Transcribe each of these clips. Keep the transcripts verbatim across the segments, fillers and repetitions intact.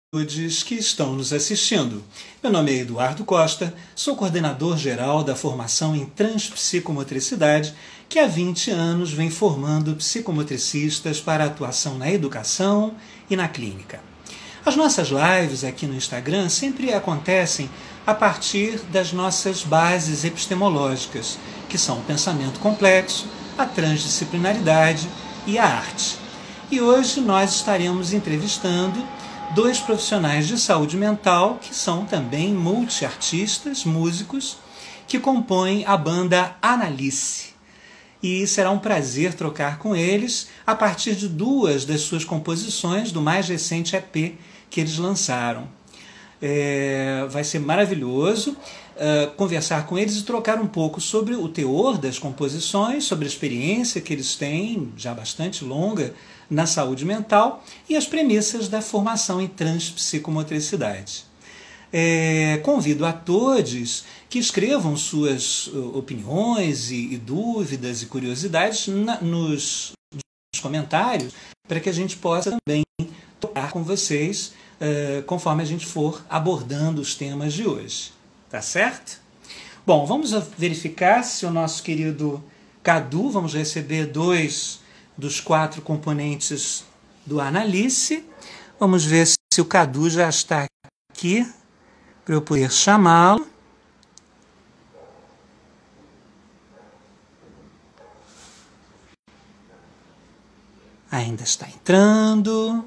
todos que estão nos assistindo. Meu nome é Eduardo Costa, sou coordenador geral da formação em Transpsicomotricidade, que há vinte anos vem formando psicomotricistas para atuação na educação e na clínica. As nossas lives aqui no Instagram sempre acontecem a partir das nossas bases epistemológicas, que são o pensamento complexo, a transdisciplinaridade e a arte. E hoje nós estaremos entrevistando dois profissionais de saúde mental que são também multiartistas, músicos, que compõem a banda Analice. E será um prazer trocar com eles a partir de duas das suas composições do mais recente E P que eles lançaram. É, vai ser maravilhoso uh, conversar com eles e trocar um pouco sobre o teor das composições, sobre a experiência que eles têm, já bastante longa, na saúde mental e as premissas da formação em transpsicomotricidade. É, convido a todos que escrevam suas opiniões e, e dúvidas e curiosidades na, nos, nos comentários para que a gente possa também tocar com vocês uh, conforme a gente for abordando os temas de hoje. Tá certo? Bom, vamos verificar se o nosso querido Cadu, vamos receber dois dos quatro componentes do Analice. Vamos ver se o Cadu já está aqui para eu poder chamá-lo. Ainda está entrando.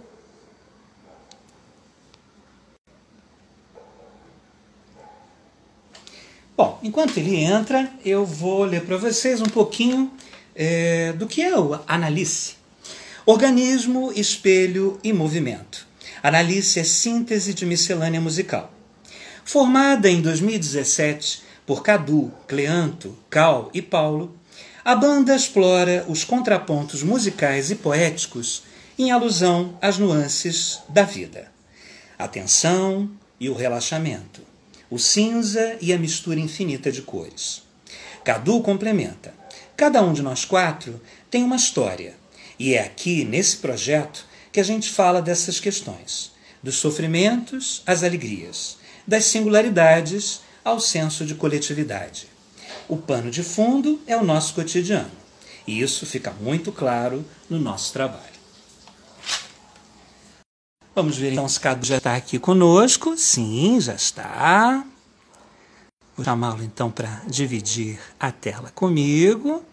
Bom, enquanto ele entra, eu vou ler para vocês um pouquinho é, do que é o Analice. Organismo, espelho e movimento. Analice é síntese de miscelânea musical. Formada em dois mil e dezessete por Cadu, Cleanto, Cal e Paulo, a banda explora os contrapontos musicais e poéticos em alusão às nuances da vida. A tensão e o relaxamento, o cinza e a mistura infinita de cores. Cadu complementa. Cada um de nós quatro tem uma história, e é aqui, nesse projeto, que a gente fala dessas questões, dos sofrimentos às alegrias, das singularidades ao senso de coletividade. O pano de fundo é o nosso cotidiano, e isso fica muito claro no nosso trabalho. Vamos ver então se Cadu já está aqui conosco. Sim, já está. Vou chamá-lo então para dividir a tela comigo.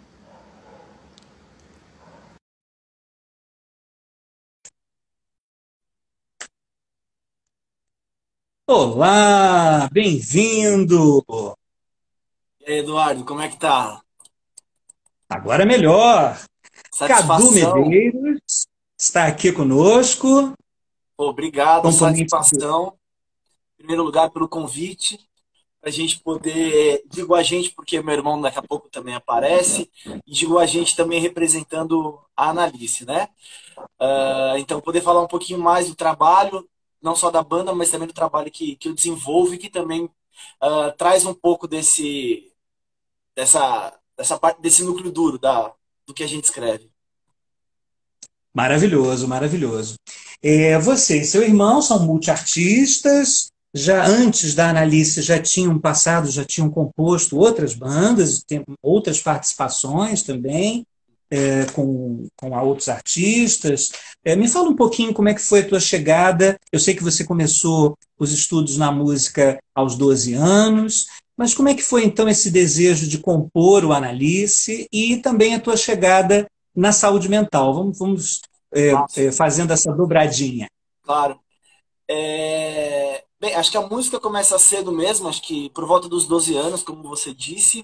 Olá, bem-vindo! E aí, Eduardo, como é que tá? Agora melhor. Cadu Satisfação. Medeiros está aqui conosco. Pô, obrigado, Componente do... satisfação. Em primeiro lugar, pelo convite, para a gente poder. Digo a gente, porque meu irmão daqui a pouco também aparece, e digo a gente também representando a Analice, né? Uh, então, poder falar um pouquinho mais do trabalho, não só da banda, mas também do trabalho que, que eu desenvolvo e que também uh, traz um pouco desse, dessa, dessa parte, desse núcleo duro da, do que a gente escreve. Maravilhoso, maravilhoso. É, você e seu irmão são multiartistas, já antes da Analice já tinham passado, já tinham composto outras bandas, tem outras participações também, é, com, com outros artistas. É, me fala um pouquinho como é que foi a tua chegada. Eu sei que você começou os estudos na música aos doze anos, mas como é que foi então esse desejo de compor o Analice e também a tua chegada na saúde mental? Vamos, vamos é, Massa, é, fazendo essa dobradinha. claro. É, Bem, acho que a música começa cedo mesmo, acho que por volta dos doze anos, como você disse.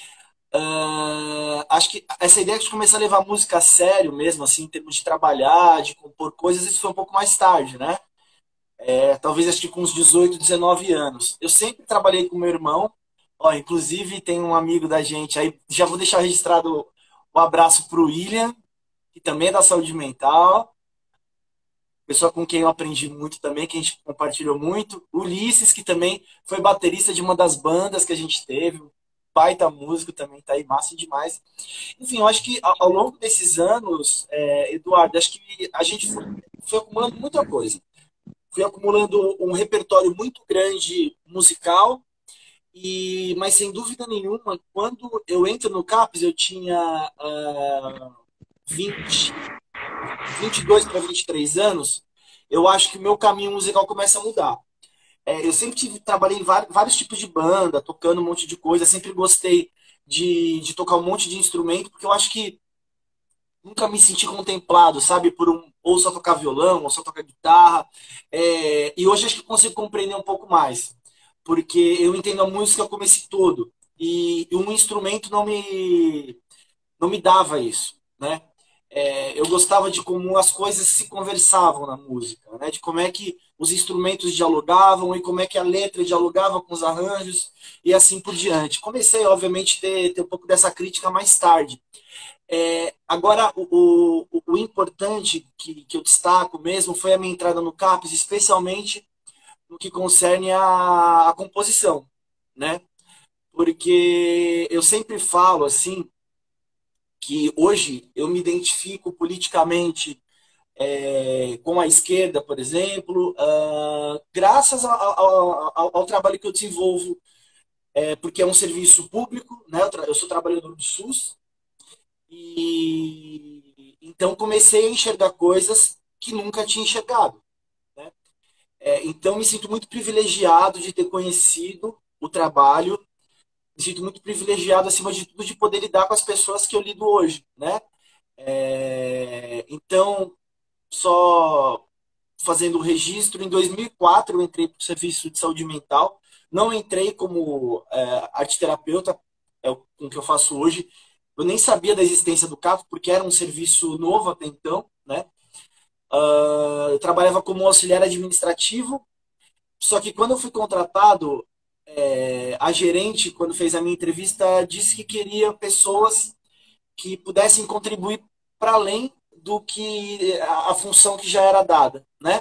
Ah, acho que essa ideia de começar a levar a música a sério mesmo, assim, em termos de trabalhar, de compor coisas, isso foi um pouco mais tarde, né? É, talvez acho que com uns dezoito, dezenove anos. Eu sempre trabalhei com meu irmão, ó, inclusive tem um amigo da gente, aí já vou deixar registrado o abraço pro William, que também é da saúde mental. Pessoa com quem eu aprendi muito também, que a gente compartilhou muito. Ulisses, que também foi baterista de uma das bandas que a gente teve. Baita músico também, tá aí, massa demais. Enfim, eu acho que ao, ao longo desses anos, é, Eduardo, acho que a gente foi, foi acumulando muita coisa. fui acumulando um repertório muito grande musical, e, mas sem dúvida nenhuma, quando eu entro no CAPES, eu tinha uh, vinte, vinte e dois para vinte e três anos, eu acho que o meu caminho musical começa a mudar. É, eu sempre tive, trabalhei em vários, vários tipos de banda, tocando um monte de coisa, sempre gostei de, de tocar um monte de instrumento, porque eu acho que nunca me senti contemplado, sabe, por um, ou só tocar violão, ou só tocar guitarra. É, e hoje acho que consigo compreender um pouco mais, porque eu entendo a música como esse todo. E, e um instrumento não me, não me dava isso, né? É, eu gostava de como as coisas se conversavam na música, né? De como é que os instrumentos dialogavam e como é que a letra dialogava com os arranjos e assim por diante. Comecei, obviamente, a ter, ter um pouco dessa crítica mais tarde. É, agora, o, o, o importante que, que eu destaco mesmo foi a minha entrada no CAPES, especialmente no que concerne a, a composição, né? Porque eu sempre falo assim que hoje eu me identifico politicamente é, com a esquerda, por exemplo, uh, graças ao, ao, ao, ao trabalho que eu desenvolvo, é, porque é um serviço público, né? Eu, eu sou trabalhador do SUS, e então comecei a enxergar coisas que nunca tinha enxergado, né? É, então me sinto muito privilegiado de ter conhecido o trabalho, me sinto muito privilegiado, acima de tudo, de poder lidar com as pessoas que eu lido hoje, né? É, então, só fazendo o registro, em dois mil e quatro eu entrei para o serviço de saúde mental, não entrei como é, arteterapeuta, é o com que eu faço hoje. Eu nem sabia da existência do CAPS, porque era um serviço novo até então, né? Uh, eu trabalhava como auxiliar administrativo, só que quando eu fui contratado, é, a gerente, quando fez a minha entrevista, disse que queria pessoas que pudessem contribuir para além do que a, a função que já era dada, né?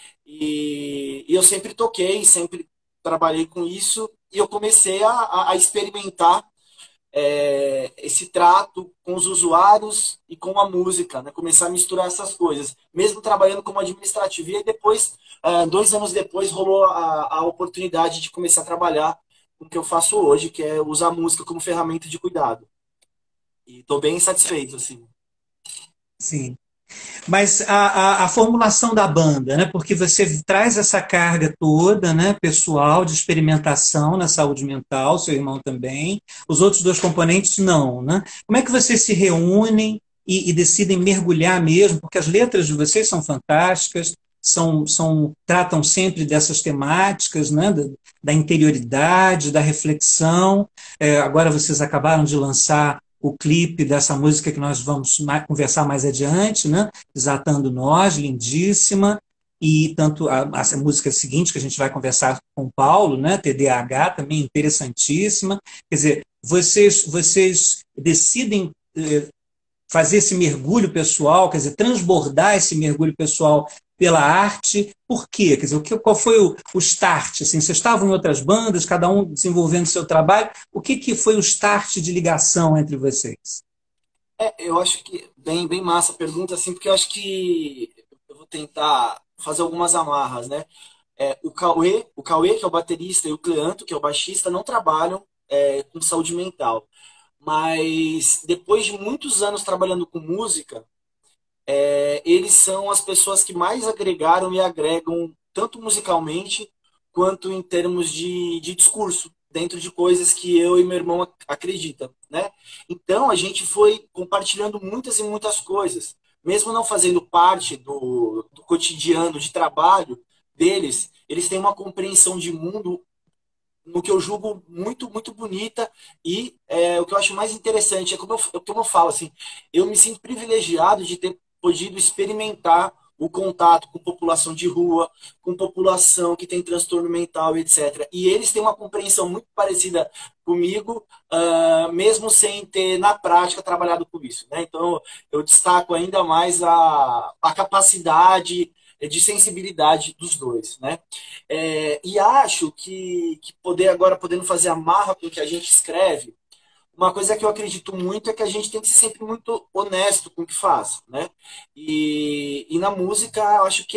E, e eu sempre toquei, sempre trabalhei com isso, e eu comecei a, a experimentar é, esse trato com os usuários e com a música, né? Começar a misturar essas coisas, mesmo trabalhando como administrativo. E aí depois, uh, dois anos depois, rolou a, a oportunidade de começar a trabalhar com o que eu faço hoje, que é usar a música como ferramenta de cuidado. E estou bem satisfeito, assim. Sim. Mas a, a, a, formulação da banda, né? Porque você traz essa carga toda, né, pessoal, de experimentação na saúde mental, seu irmão também, os outros dois componentes não, né? Como é que vocês se reúnem e, e decidem mergulhar mesmo? Porque as letras de vocês são fantásticas, são, são, tratam sempre dessas temáticas, né, da, da interioridade, da reflexão. É, agora vocês acabaram de lançar o clipe dessa música que nós vamos mais, conversar mais adiante, né? Desatando Nós, lindíssima, e tanto a, a música seguinte que a gente vai conversar com o Paulo, né? T D A H, também interessantíssima. Quer dizer, vocês, vocês decidem eh, fazer esse mergulho pessoal, quer dizer, transbordar esse mergulho pessoal pela arte. Por quê? Quer dizer, o que, qual foi o, o start? Assim, vocês estavam em outras bandas, cada um desenvolvendo seu trabalho. O que, que foi o start de ligação entre vocês? É, eu acho que bem, bem massa a pergunta, assim, porque eu acho que eu vou tentar fazer algumas amarras, né? É, o Cauê, o Cauê, que é o baterista, e o Cleanto, que é o baixista, não trabalham é, com saúde mental. Mas depois de muitos anos trabalhando com música, é, eles são as pessoas que mais agregaram e agregam, tanto musicalmente quanto em termos de, de discurso, dentro de coisas que eu e meu irmão acreditam, né? Então a gente foi compartilhando muitas e muitas coisas, mesmo não fazendo parte do, do cotidiano de trabalho deles, eles têm uma compreensão de mundo no que eu julgo muito, muito bonita, e é, o que eu acho mais interessante é como eu, como eu falo, assim, eu me sinto privilegiado de ter podido experimentar o contato com população de rua, com população que tem transtorno mental, etcétera. E eles têm uma compreensão muito parecida comigo, uh, mesmo sem ter, na prática, trabalhado com isso, né? Então, eu destaco ainda mais a, a capacidade de sensibilidade dos dois, né? É, e acho que, que poder agora, podendo fazer amarra com o que a gente escreve, uma coisa que eu acredito muito é que a gente tem que ser sempre muito honesto com o que faz, né? E, e na música, eu acho que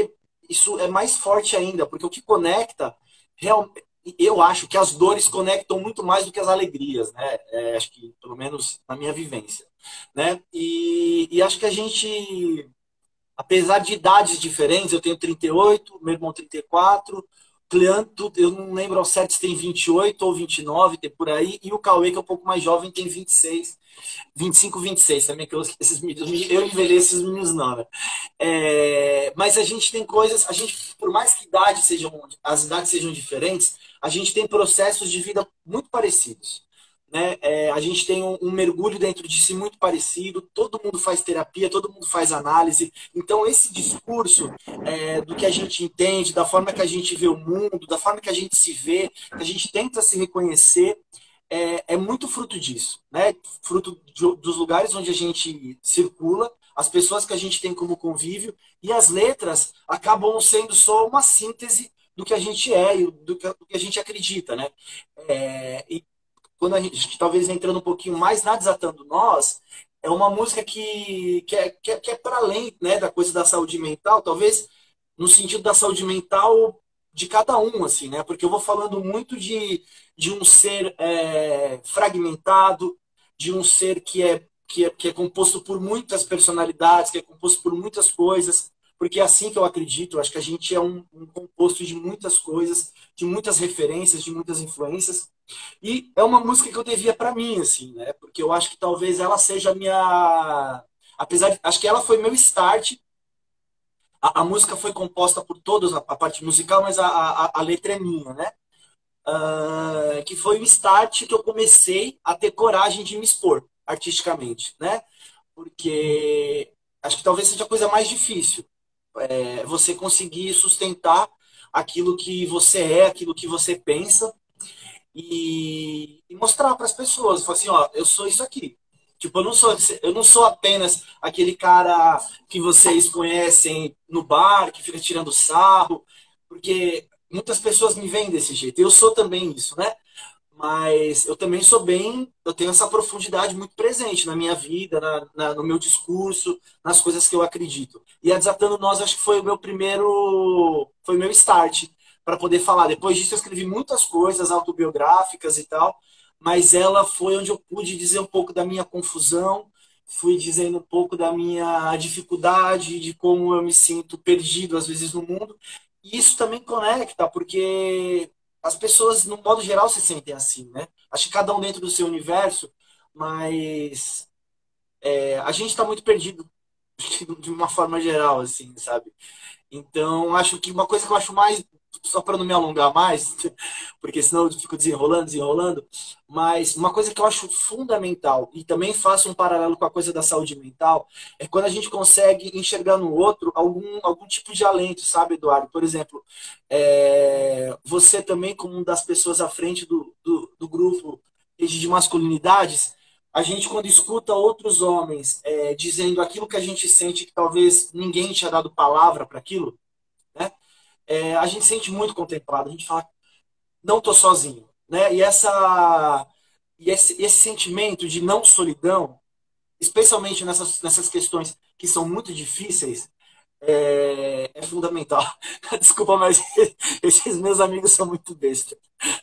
isso é mais forte ainda, porque o que conecta, real, eu acho que as dores conectam muito mais do que as alegrias, né? É, acho que, pelo menos na minha vivência, né? E, e acho que a gente, apesar de idades diferentes, eu tenho trinta e oito, meu irmão trinta e quatro, Cleanto, eu não lembro ao certo se tem vinte e oito ou vinte e nove, tem por aí, e o Cauê, que é um pouco mais jovem, tem vinte e seis, vinte e cinco, vinte e seis também, que eu, esses, eu envelheço esses meninos não, né? É, mas a gente tem coisas, a gente, por mais que idade sejam, as idades sejam diferentes, a gente tem processos de vida muito parecidos. Né? É, a gente tem um, um mergulho dentro de si muito parecido, todo mundo faz terapia, todo mundo faz análise. Então, esse discurso é, do que a gente entende, da forma que a gente vê o mundo, da forma que a gente se vê, que a gente tenta se reconhecer, é, é muito fruto disso, né? Fruto de, dos lugares onde a gente circula, as pessoas que a gente tem como convívio, e as letras acabam sendo só uma síntese do que a gente é e do que, do que a gente acredita, né? É, e quando a gente, talvez entrando um pouquinho mais na Desatando Nós, é uma música que, que é, que é, que é para além, né, da coisa da saúde mental, talvez no sentido da saúde mental de cada um, assim, né? Porque eu vou falando muito de, de um ser é, fragmentado, de um ser que é, que, é, que é composto por muitas personalidades, que é composto por muitas coisas, porque é assim que eu acredito, eu acho que a gente é um, um composto de muitas coisas, de muitas referências, de muitas influências. E é uma música que eu devia para mim, assim, né? Porque eu acho que talvez ela seja a minha. Apesar de. Acho que ela foi meu start. A, a música foi composta por todos, a, a parte musical, mas a, a, a letra é minha, né? Uh, que foi o start que eu comecei a ter coragem de me expor artisticamente, né? Porque acho que talvez seja a coisa mais difícil. É você conseguir sustentar aquilo que você é, aquilo que você pensa e, e mostrar para as pessoas, falar assim, ó, eu sou isso aqui. Tipo, eu não sou, eu não sou apenas aquele cara que vocês conhecem no bar, que fica tirando sarro, porque muitas pessoas me veem desse jeito. Eu sou também isso, né? Mas eu também sou bem, eu tenho essa profundidade muito presente na minha vida, na, na, no meu discurso, nas coisas que eu acredito. E a Desatando Nós, acho que foi o meu primeiro, foi o meu start para poder falar. Depois disso eu escrevi muitas coisas autobiográficas e tal, mas ela foi onde eu pude dizer um pouco da minha confusão, fui dizendo um pouco da minha dificuldade, de como eu me sinto perdido às vezes no mundo. E isso também conecta, porque as pessoas, no modo geral, se sentem assim, né? Acho que cada um dentro do seu universo, mas é, a gente está muito perdido de uma forma geral, assim, sabe? Então, acho que uma coisa que eu acho mais, só para não me alongar mais, porque senão eu fico desenrolando, desenrolando, mas uma coisa que eu acho fundamental, e também faço um paralelo com a coisa da saúde mental, é quando a gente consegue enxergar no outro algum, algum tipo de alento, sabe, Eduardo? Por exemplo, é, você também, como uma das pessoas à frente do, do, do grupo de masculinidades, a gente, quando escuta outros homens é, dizendo aquilo que a gente sente, que talvez ninguém tinha dado palavra para aquilo, né? É, a gente sente muito contemplado, a gente fala, não tô sozinho, né? E essa e esse, esse sentimento de não solidão, especialmente nessas, nessas questões que são muito difíceis, é, é fundamental. Desculpa, mas esses meus amigos são muito bestas.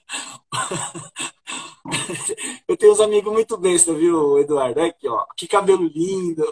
Eu tenho uns amigos muito bestas, viu, Eduardo? Aqui, ó, que cabelo lindo.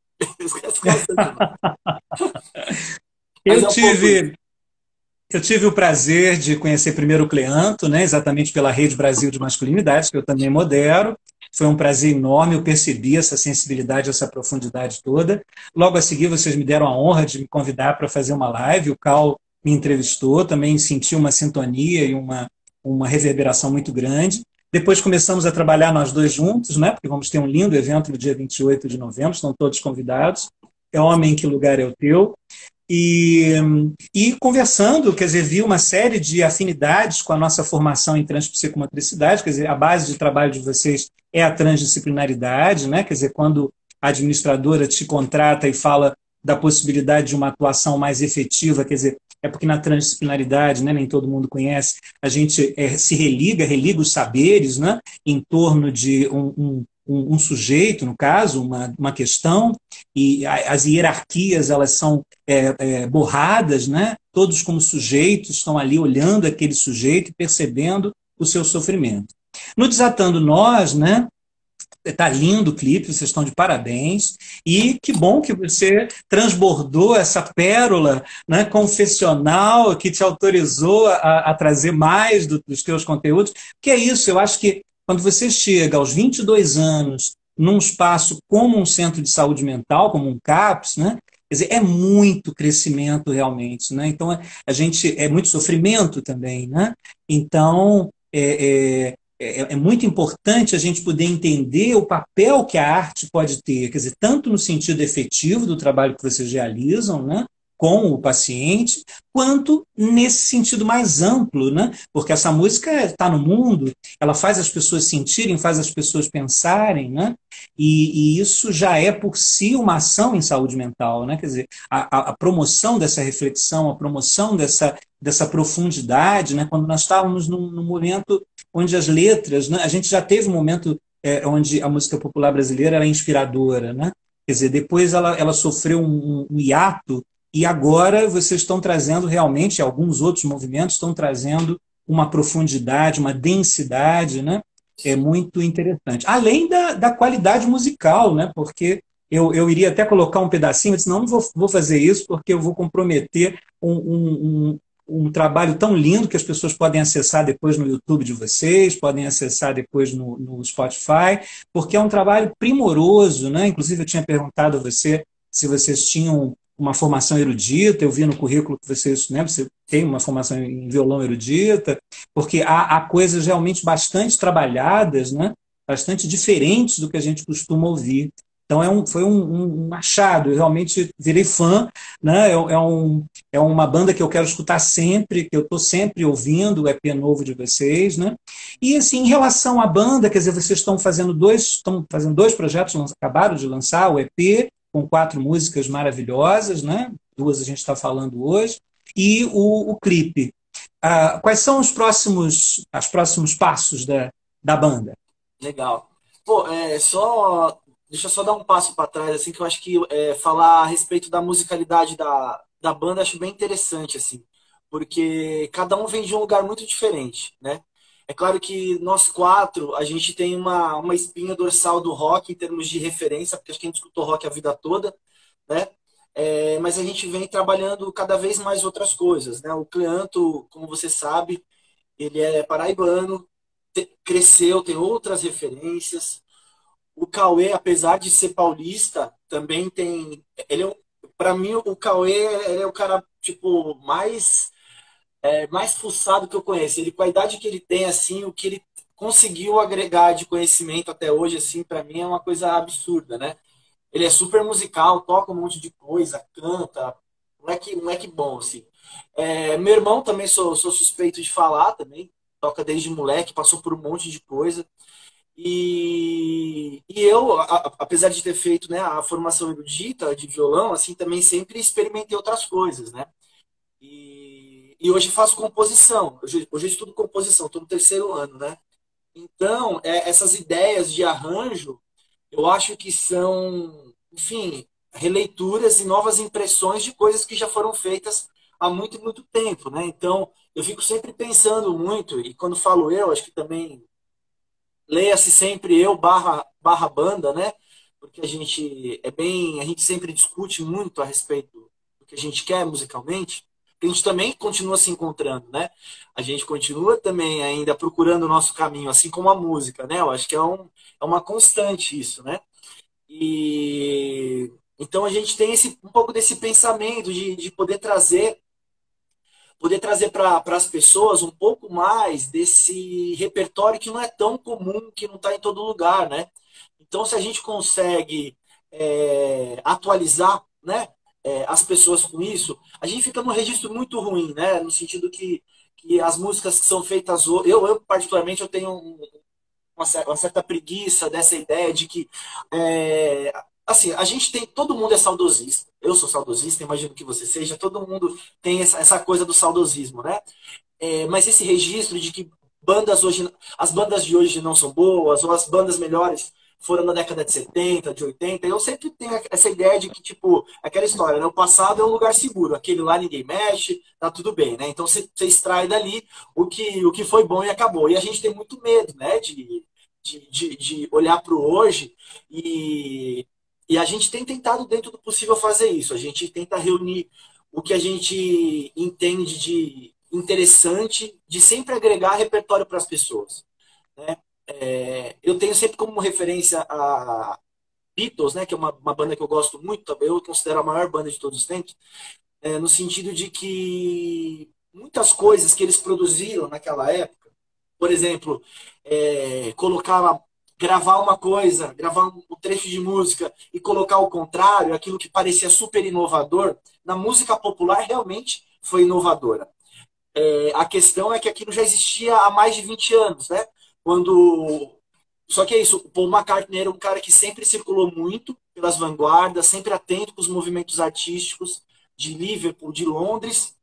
Eu é um tive Eu tive o prazer de conhecer primeiro o Cleanto, né, exatamente pela Rede Brasil de Masculinidades, que eu também modero. Foi um prazer enorme, eu percebi essa sensibilidade, essa profundidade toda. Logo a seguir, vocês me deram a honra de me convidar para fazer uma live, o Cal me entrevistou, também senti uma sintonia e uma, uma reverberação muito grande. Depois começamos a trabalhar nós dois juntos, né, porque vamos ter um lindo evento no dia vinte e oito de novembro, estão todos convidados. É Homem, Que Lugar é o Teu? E, e conversando, quer dizer, vi uma série de afinidades com a nossa formação em transpsicomotricidade, quer dizer, a base de trabalho de vocês é a transdisciplinaridade, né? Quer dizer, quando a administradora te contrata e fala da possibilidade de uma atuação mais efetiva, quer dizer, é porque na transdisciplinaridade, né, nem todo mundo conhece, a gente é, se religa, religa os saberes, né, em torno de um, um um, um sujeito, no caso, uma, uma questão, e a, as hierarquias elas são é, é, borradas, né? Todos como sujeitos estão ali olhando aquele sujeito e percebendo o seu sofrimento. No Desatando Nós, né? Tá lindo o clipe, vocês estão de parabéns. E que bom que você transbordou essa pérola, né, confessional que te autorizou a, a trazer mais do, dos teus conteúdos. Que é isso, eu acho que quando você chega aos vinte e dois anos num espaço como um centro de saúde mental, como um CAPS, né, quer dizer, é muito crescimento realmente. Né? Então, a gente é muito sofrimento também. Né? Então, é, é É, é muito importante a gente poder entender o papel que a arte pode ter, quer dizer, tanto no sentido efetivo do trabalho que vocês realizam, né, com o paciente, quanto nesse sentido mais amplo, né, porque essa música está no mundo, ela faz as pessoas sentirem, faz as pessoas pensarem, né, e, e isso já é por si uma ação em saúde mental, né, quer dizer, a, a, a promoção dessa reflexão, a promoção dessa, dessa profundidade, né, quando nós estávamos num, num momento onde as letras, né, a gente já teve um momento é, onde a música popular brasileira era inspiradora, né? Quer dizer, depois ela, ela sofreu um, um hiato e agora vocês estão trazendo realmente, alguns outros movimentos estão trazendo uma profundidade, uma densidade, né? É muito interessante. Além da, da qualidade musical, né? Porque eu, eu iria até colocar um pedacinho, eu disse, não, não vou, vou fazer isso porque eu vou comprometer um, um, um um trabalho tão lindo que as pessoas podem acessar depois no YouTube de vocês, podem acessar depois no, no Spotify, porque é um trabalho primoroso, né? Inclusive eu tinha perguntado a você se vocês tinham uma formação erudita, eu vi no currículo que vocês, né, você tem uma formação em violão erudita, porque há, há coisas realmente bastante trabalhadas, né? Bastante diferentes do que a gente costuma ouvir. Então é um, foi um, um, um achado, eu realmente virei fã, né? é, é, um, é uma banda que eu quero escutar sempre, que eu estou sempre ouvindo o E P novo de vocês. Né? E assim, em relação à banda, quer dizer, vocês estão fazendo dois, estão fazendo dois projetos, acabaram de lançar o E P, com quatro músicas maravilhosas, né? Duas a gente está falando hoje, e o, o clipe. Ah, quais são os próximos, os próximos passos da, da banda? Legal. Pô, é só... Deixa eu só dar um passo para trás, assim, que eu acho que é, falar a respeito da musicalidade da, da banda acho bem interessante, assim, porque cada um vem de um lugar muito diferente, né? É claro que nós quatro, a gente tem uma, uma espinha dorsal do rock em termos de referência, porque acho que a gente escutou rock a vida toda, né? É, mas a gente vem trabalhando cada vez mais outras coisas, né? O Cleanto, como você sabe, ele é paraibano, te, cresceu, tem outras referências. O Cauê, apesar de ser paulista, também tem. Ele é, para mim, o Cauê ele é o cara tipo mais é, mais fuçado que eu conheço. Ele, com a idade que ele tem, assim, o que ele conseguiu agregar de conhecimento até hoje, assim, para mim é uma coisa absurda, né? Ele é super musical, toca um monte de coisa, canta, moleque, moleque bom, assim. É, meu irmão também sou, sou suspeito de falar também, toca desde moleque, passou por um monte de coisa. E, e eu, a, apesar de ter feito, né, a formação erudita de violão, assim, também sempre experimentei outras coisas, né? E, e hoje faço composição. Hoje, hoje eu estudo composição, estou no terceiro ano, né? Então, é, essas ideias de arranjo, eu acho que são, enfim, releituras e novas impressões de coisas que já foram feitas há muito, muito tempo, né? Então, eu fico sempre pensando muito, e quando falo eu, acho que também leia-se sempre eu barra, barra banda, né? Porque a gente é bem, a gente sempre discute muito a respeito do que a gente quer musicalmente. A gente também continua se encontrando, né? A gente continua também ainda procurando o nosso caminho, assim como a música, né? Eu acho que é, um, é uma constante isso, né? E então a gente tem esse, um pouco desse pensamento de, de poder trazer poder trazer para as pessoas um pouco mais desse repertório que não é tão comum, que não está em todo lugar, né? Então, se a gente consegue é, atualizar, né, é, as pessoas com isso, a gente fica num registro muito ruim, né? No sentido que, que as músicas que são feitas hoje... Eu, eu, particularmente, eu tenho um, uma, uma certa preguiça dessa ideia de que... É, assim, a gente tem... Todo mundo é saudosista. Eu sou saudosista, imagino que você seja. Todo mundo tem essa, essa coisa do saudosismo, né? É, mas esse registro de que bandas hoje... As bandas de hoje não são boas, ou as bandas melhores foram na década de setenta, de oitenta. Eu sempre tenho essa ideia de que, tipo, aquela história, né? O passado é um lugar seguro, aquele lá ninguém mexe, tá tudo bem, né? Então você, você extrai dali o que, o que foi bom e acabou. E a gente tem muito medo, né? De, de, de, de olhar para o hoje e, e a gente tem tentado, dentro do possível, fazer isso. A gente tenta reunir o que a gente entende de interessante, de sempre agregar repertório para as pessoas, né? É, eu tenho sempre como referência a Beatles, né, que é uma, uma banda que eu gosto muito, também eu considero a maior banda de todos os tempos, é, no sentido de que muitas coisas que eles produziram naquela época, por exemplo, é, colocar, gravar uma coisa, gravar um trecho de música e colocar o contrário, aquilo que parecia super inovador, na música popular realmente foi inovadora. É, a questão é que aquilo já existia há mais de vinte anos, né? Quando... Só que é isso, o Paul McCartney era um cara que sempre circulou muito pelas vanguardas, sempre atento com os movimentos artísticos de Liverpool, de Londres,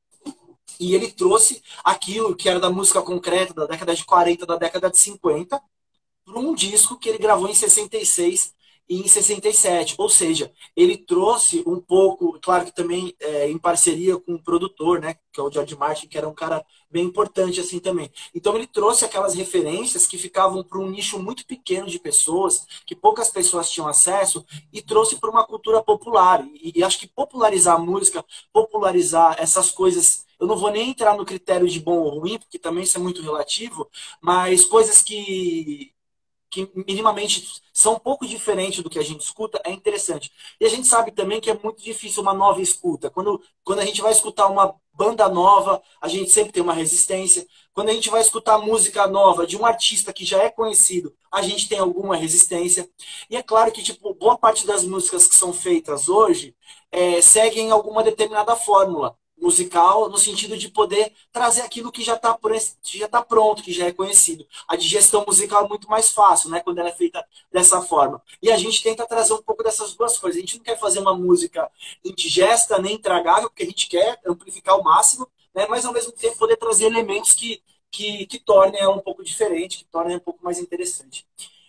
e ele trouxe aquilo que era da música concreta da década de quarenta, da década de cinquenta, para um disco que ele gravou em sessenta e seis e em sessenta e sete. Ou seja, ele trouxe um pouco, claro que também é, em parceria com o produtor, né, que é o George Martin, que era um cara bem importante assim também. Então ele trouxe aquelas referências que ficavam para um nicho muito pequeno de pessoas, que poucas pessoas tinham acesso, e trouxe para uma cultura popular. E, e acho que popularizar a música, popularizar essas coisas, eu não vou nem entrar no critério de bom ou ruim, porque também isso é muito relativo, mas coisas que que minimamente são um pouco diferentes do que a gente escuta, é interessante. E a gente sabe também que é muito difícil uma nova escuta. Quando, quando a gente vai escutar uma banda nova, a gente sempre tem uma resistência. Quando a gente vai escutar música nova de um artista que já é conhecido, a gente tem alguma resistência. E é claro que, tipo, boa parte das músicas que são feitas hoje é, seguem alguma determinada fórmula musical, no sentido de poder trazer aquilo que já está já tá pronto, que já é conhecido. A digestão musical é muito mais fácil, né, quando ela é feita dessa forma. E a gente tenta trazer um pouco dessas duas coisas. A gente não quer fazer uma música indigesta, nem intragável, porque a gente quer amplificar ao máximo, né, mas ao mesmo tempo poder trazer elementos que, que, que tornem ela um pouco diferente, que tornem ela um pouco mais interessante.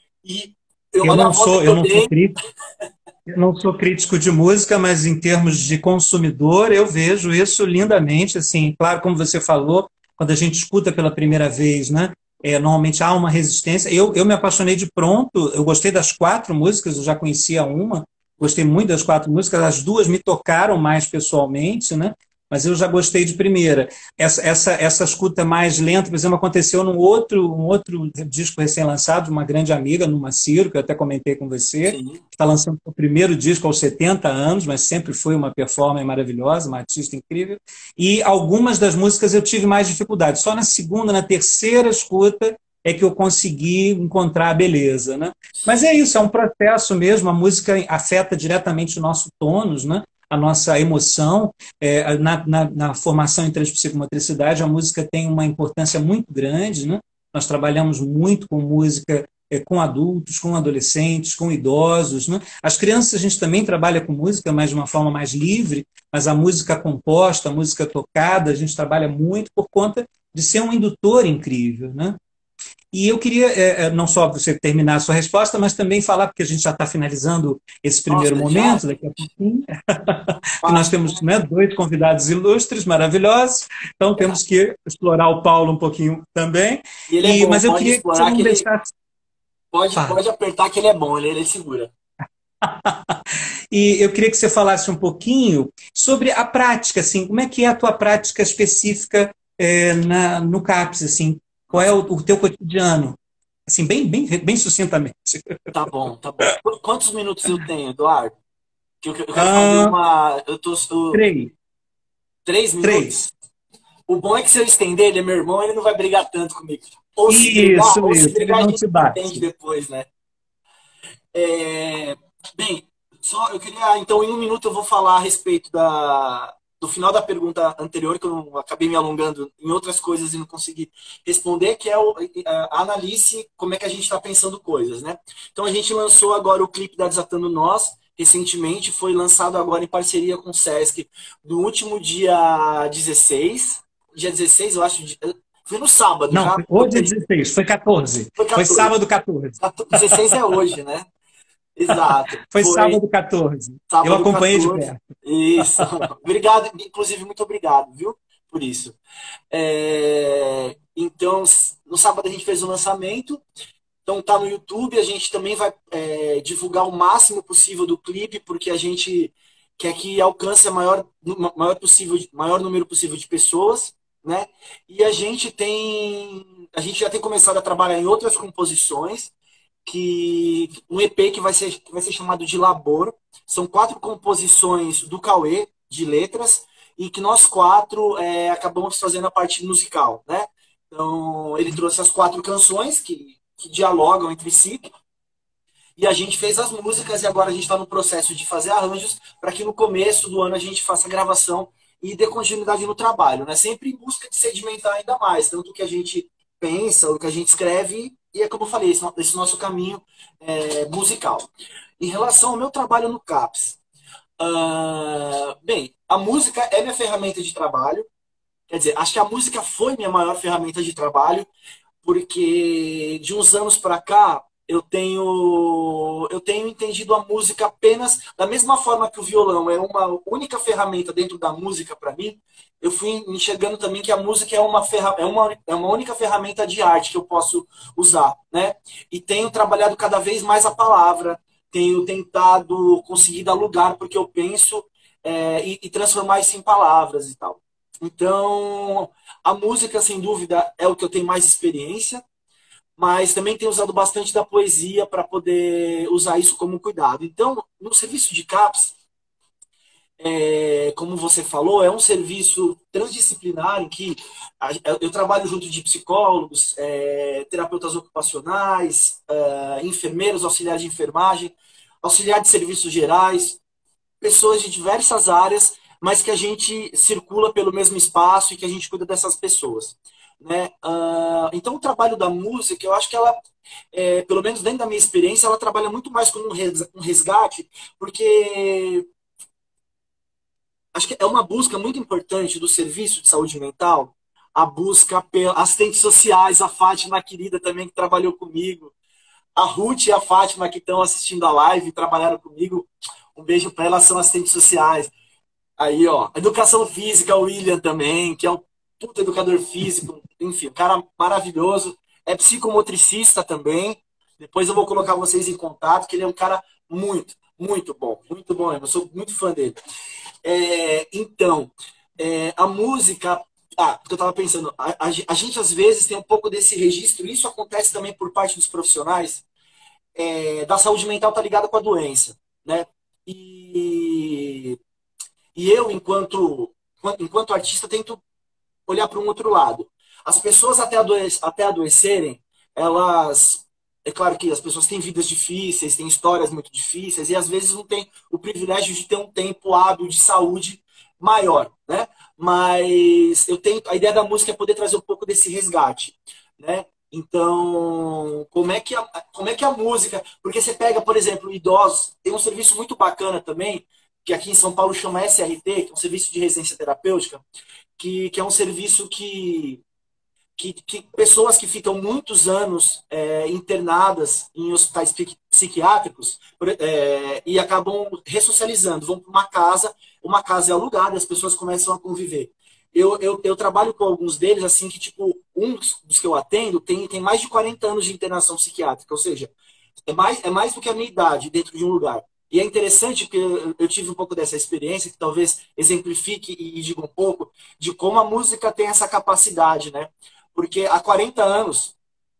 E eu, eu não sou, eu não dei... sou crítico. Eu não sou crítico de música, mas em termos de consumidor, eu vejo isso lindamente. Assim, claro, como você falou, quando a gente escuta pela primeira vez, né, é, normalmente há uma resistência. Eu, eu me apaixonei de pronto, eu gostei das quatro músicas, eu já conhecia uma, gostei muito das quatro músicas, as duas me tocaram mais pessoalmente, né? Mas eu já gostei de primeira. Essa, essa, essa escuta mais lenta, por exemplo, aconteceu num outro, um outro disco recém-lançado de uma grande amiga, Numa Ciro, que eu até comentei com você, Sim. que está lançando o primeiro disco aos setenta anos, mas sempre foi uma performance maravilhosa, uma artista incrível. E algumas das músicas eu tive mais dificuldade. Só na segunda, na terceira escuta é que eu consegui encontrar a beleza, né? Mas é isso, é um processo mesmo, a música afeta diretamente o nosso tônus, né? A nossa emoção. É, na, na, na formação em transpsicomotricidade, a música tem uma importância muito grande, né? Nós trabalhamos muito com música, é, com adultos, com adolescentes, com idosos, né? As crianças a gente também trabalha com música, mas de uma forma mais livre, mas a música composta, a música tocada, a gente trabalha muito por conta de ser um indutor incrível, né? E eu queria, é, não só você terminar a sua resposta, mas também falar, porque a gente já está finalizando esse primeiro Nossa, momento, já? daqui a pouquinho, que nós temos, né, dois convidados ilustres, maravilhosos, então temos que explorar o Paulo um pouquinho também. E ele é E, bom, mas eu pode queria que você explorar não que ele... deixasse... Pode, Fala. pode apertar que ele é bom, ele, ele segura. E eu queria que você falasse um pouquinho sobre a prática, assim, como é que é a tua prática específica é, na, no CAPS, assim, qual é o, o teu cotidiano? Assim, bem, bem, bem sucintamente. Tá bom, tá bom. Qu- Quantos minutos eu tenho, Eduardo? Que eu, eu quero fazer Ah, uma... Eu tô... eu- três. três Três. minutos? O bom é que se eu estender, ele é meu irmão, ele não vai brigar tanto comigo. Ou se brigar, Isso, ou se isso. Ele brigar, a não gente te entende bate. depois, né? É, bem, só eu queria, então, em um minuto eu vou falar a respeito da, do final da pergunta anterior, que eu não- acabei me alongando em outras coisas e não consegui responder, que é o, a análise, como é que a gente está pensando coisas, né? Então, a gente lançou agora o clipe da Desatando Nós, recentemente, foi lançado agora em parceria com o Sesc, no último dia dezesseis, dia dezesseis, eu acho, de- foi no sábado, Não, já foi- hoje é dezesseis, foi quatorze. foi Foi quatorze. sábado quatorze. dezesseis é hoje, né? Exato. Foi Foi sábado quatorze. Eu sábado acompanhei de quatorze. perto. Isso. Obrigado, inclusive, muito obrigado, viu? Por isso. É, Então, no sábado a gente fez o lançamento. Então tá no YouTube, a gente também vai é, divulgar o máximo possível do clipe, porque a gente quer que alcance a maior, maior, possível, maior número possível de pessoas, né? E a gente tem. A gente já tem começado a trabalhar em outras composições, que um E P que vai ser, que vai ser chamado de Labor. São quatro composições do Cauê, de letras, e que nós quatro é, acabamos fazendo a parte musical, né? Então, ele trouxe as quatro canções que, que dialogam entre si, e a gente fez as músicas, e agora a gente está no processo de fazer arranjos para que no começo do ano a gente faça a gravação e dê continuidade no trabalho, né? Sempre em busca de sedimentar ainda mais, tanto o que a gente pensa, o que a gente escreve, e é como eu falei, esse, esse nosso caminho é, musical. Em relação ao meu trabalho no CAPS, uh, bem, a música é minha ferramenta de trabalho, quer dizer, acho que a música foi minha maior ferramenta de trabalho, porque de uns anos para cá eu tenho eu tenho entendido a música apenas da mesma forma que o violão é uma única ferramenta dentro da música para mim. Eu fui enxergando também que a música é uma, ferra, é, uma, é uma única ferramenta de arte que eu posso usar, né? E tenho trabalhado cada vez mais a palavra, tenho tentado conseguir dar lugar porque eu penso é, e, e transformar isso em palavras e tal. Então, a música, sem dúvida, é o que eu tenho mais experiência, mas também tenho usado bastante da poesia para poder usar isso como cuidado. Então, no serviço de CAPS, é, como você falou, é um serviço transdisciplinar em que eu trabalho junto de psicólogos, é, terapeutas ocupacionais, é, enfermeiros, auxiliares de enfermagem, auxiliar de serviços gerais, pessoas de diversas áreas, mas que a gente circula pelo mesmo espaço e que a gente cuida dessas pessoas. Né? Uh, então, o trabalho da música, eu acho que ela, é, pelo menos dentro da minha experiência, ela trabalha muito mais como um resgate, porque acho que é uma busca muito importante do serviço de saúde mental, a busca pelas assistentes sociais, a Fátima querida também que trabalhou comigo, a Ruth e a Fátima que estão assistindo a live, trabalharam comigo, um beijo para elas, são assistentes sociais. Aí, ó, educação física, o William também, que é um puto educador físico, enfim, um cara maravilhoso, é psicomotricista também. Depois eu vou colocar vocês em contato, que ele é um cara muito, muito bom, muito bom, eu sou muito fã dele. É, então, é, a música, ah, porque eu tava pensando, a, a, a gente às vezes tem um pouco desse registro, e isso acontece também por parte dos profissionais, é, da saúde mental tá ligada com a doença, né? E e eu, enquanto, enquanto artista, tento olhar para um outro lado. As pessoas até, adoe até adoecerem, elas... É claro que as pessoas têm vidas difíceis, têm histórias muito difíceis, e às vezes não têm o privilégio de ter um tempo hábil de saúde maior, né? Mas eu tenho, a ideia da música é poder trazer um pouco desse resgate, né? Então, como é que a, como é que a música... Porque você pega, por exemplo, idosos, tem um serviço muito bacana também, que aqui em São Paulo chama S R T, que é um serviço de residência terapêutica, que, que é um serviço que, que, que pessoas que ficam muitos anos é, internadas em hospitais psiquiátricos é, e acabam ressocializando, vão para uma casa, uma casa é alugada, as pessoas começam a conviver. Eu, eu, eu trabalho com alguns deles, assim, que, tipo, um dos que eu atendo tem, tem mais de quarenta anos de internação psiquiátrica, ou seja, é mais, é mais do que a minha idade dentro de um lugar. E é interessante porque eu tive um pouco dessa experiência, que talvez exemplifique e diga um pouco de como a música tem essa capacidade, né? Porque há quarenta anos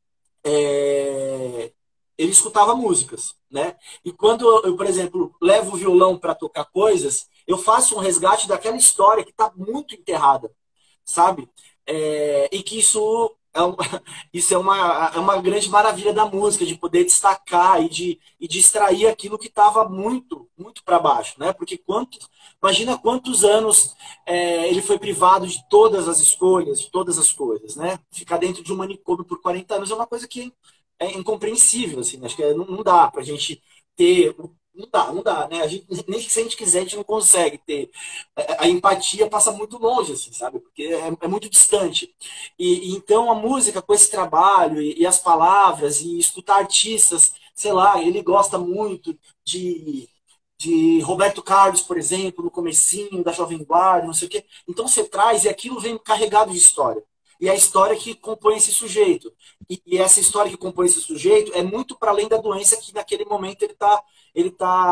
é, ele escutava músicas, né? E quando eu, por exemplo, levo o violão para tocar coisas, eu faço um resgate daquela história que está muito enterrada, sabe? É, e que isso é, um, isso é uma, é uma grande maravilha da música, de poder destacar e de, e de extrair aquilo que estava muito, muito para baixo, né? Porque quanto, imagina quantos anos é, ele foi privado de todas as escolhas, de todas as coisas, né? Ficar dentro de um manicômio por quarenta anos é uma coisa que é incompreensível, assim, né? Acho que não, não dá pra gente ter... Não dá, não dá, né? A gente, nem que se a gente quiser, a gente não consegue ter. A, a empatia passa muito longe, assim, sabe? Porque é, é muito distante. E, e então a música com esse trabalho e, e as palavras e escutar artistas sei lá, ele gosta muito de, de Roberto Carlos, por exemplo, no comecinho da Jovem Guarda, não sei o quê. Então você traz e aquilo vem carregado de história. E é a história que compõe esse sujeito. E, e essa história que compõe esse sujeito é muito para além da doença que naquele momento ele está, ele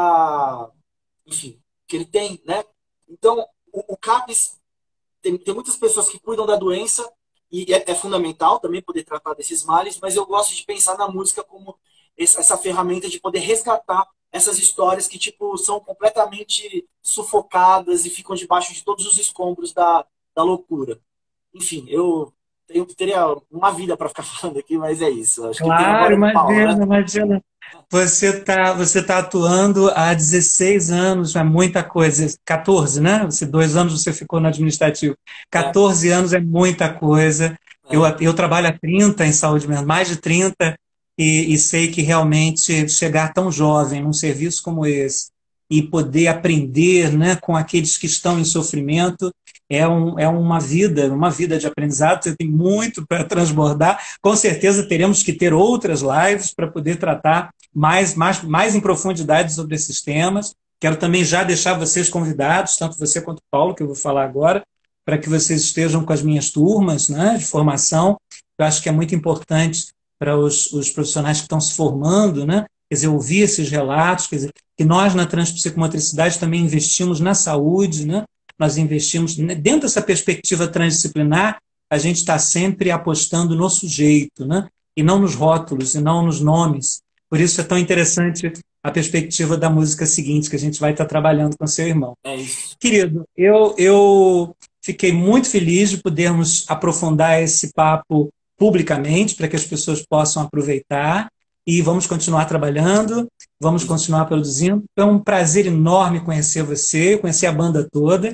tá, enfim, que ele tem, né? Então, o, o CAPS tem, tem muitas pessoas que cuidam da doença e é, é fundamental também poder tratar desses males, mas eu gosto de pensar na música como essa, essa ferramenta de poder resgatar essas histórias que tipo são completamente sufocadas e ficam debaixo de todos os escombros da, da loucura. Enfim, eu tenho, teria uma vida para ficar falando aqui, mas é isso. Acho que tem a Claro, bola de pau, imagina, né? imagina. Você está você tá atuando há dezesseis anos, é muita coisa. quatorze, né? Você, dois anos você ficou no administrativo. É, quatorze anos é muita coisa. Eu, é, eu trabalho há trinta em saúde mental, mais de trinta, e, e sei que realmente chegar tão jovem num serviço como esse e poder aprender, né, com aqueles que estão em sofrimento é, um, é uma vida, uma vida de aprendizado. Você tem muito para transbordar. Com certeza teremos que ter outras lives para poder tratar mais, mais, mais em profundidade sobre esses temas. Quero também já deixar vocês convidados, tanto você quanto o Paulo, que eu vou falar agora, para que vocês estejam com as minhas turmas, né, de formação. Eu acho que é muito importante para os, os profissionais que estão se formando, né, quer dizer, ouvir esses relatos, quer dizer, que nós na transpsicomotricidade também investimos na saúde, né, nós investimos, dentro dessa perspectiva transdisciplinar, a gente está sempre apostando no sujeito, né, e não nos rótulos, e não nos nomes. Por isso é tão interessante a perspectiva da música seguinte, que a gente vai estar trabalhando com seu irmão. é isso. Querido, eu, eu fiquei muito feliz de podermos aprofundar esse papo publicamente, para que as pessoas possam aproveitar, e vamos continuar trabalhando, vamos continuar produzindo. É um prazer enorme conhecer você, conhecer a banda toda,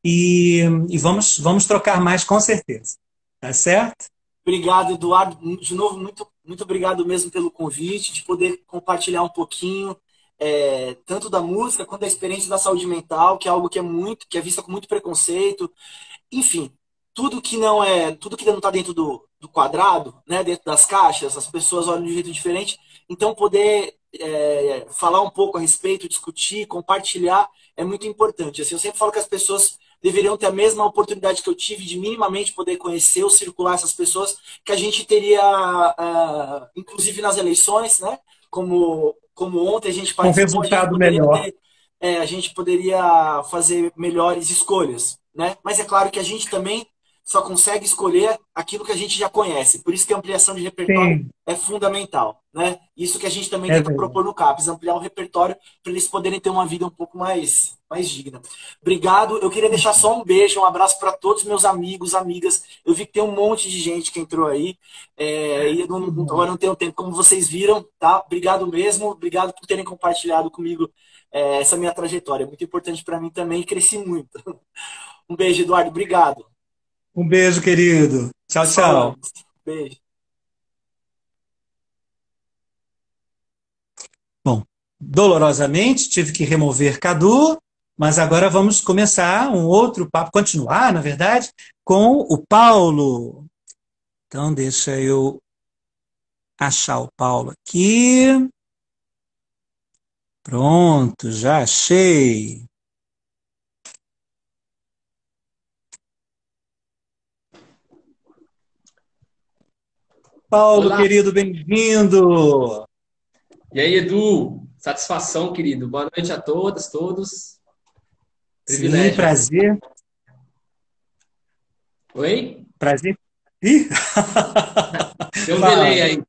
e, e vamos, vamos trocar mais com certeza. Tá certo? Obrigado, Eduardo. De novo, muito, muito obrigado mesmo pelo convite, de poder compartilhar um pouquinho, é, tanto da música quanto da experiência da saúde mental, que é algo que é muito, que é vista com muito preconceito. Enfim, tudo que não é, tudo que não está dentro do, do quadrado, né, dentro das caixas, as pessoas olham de um jeito diferente. Então, poder é, falar um pouco a respeito, discutir, compartilhar é muito importante. Assim, eu sempre falo que as pessoas deveriam ter a mesma oportunidade que eu tive de minimamente poder conhecer ou circular essas pessoas, que a gente teria, uh, inclusive nas eleições, né? Como, como ontem a gente Um participou, a gente resultado poderia melhor. ter, é, a gente poderia fazer melhores escolhas, né? Mas é claro que a gente também só consegue escolher aquilo que a gente já conhece. Por isso que a ampliação de repertório Sim, é fundamental, né? Isso que a gente também é tenta verdade. propor no CAPES, ampliar o repertório para eles poderem ter uma vida um pouco mais, mais digna. Obrigado. Eu queria deixar só um beijo, um abraço para todos meus amigos, amigas. Eu vi que tem um monte de gente que entrou aí, é, e eu não, agora não tenho tempo, como vocês viram, tá? Obrigado mesmo, obrigado por terem compartilhado comigo é, essa minha trajetória. É muito importante para mim também e cresci muito. Um beijo, Eduardo. Obrigado. Um beijo, querido. Tchau, Nos tchau. falamos. Beijo. Bom, dolorosamente tive que remover Cadu, mas agora vamos começar um outro papo, continuar, na verdade, com o Paulo. Então, deixa eu achar o Paulo aqui. Pronto, já achei. Paulo, Olá, querido, bem-vindo. e aí, Edu? Satisfação, querido. Boa noite a todas, todos. Sim, Privilégio. prazer. Oi? Prazer. Ih! Tem um delay Fala. aí.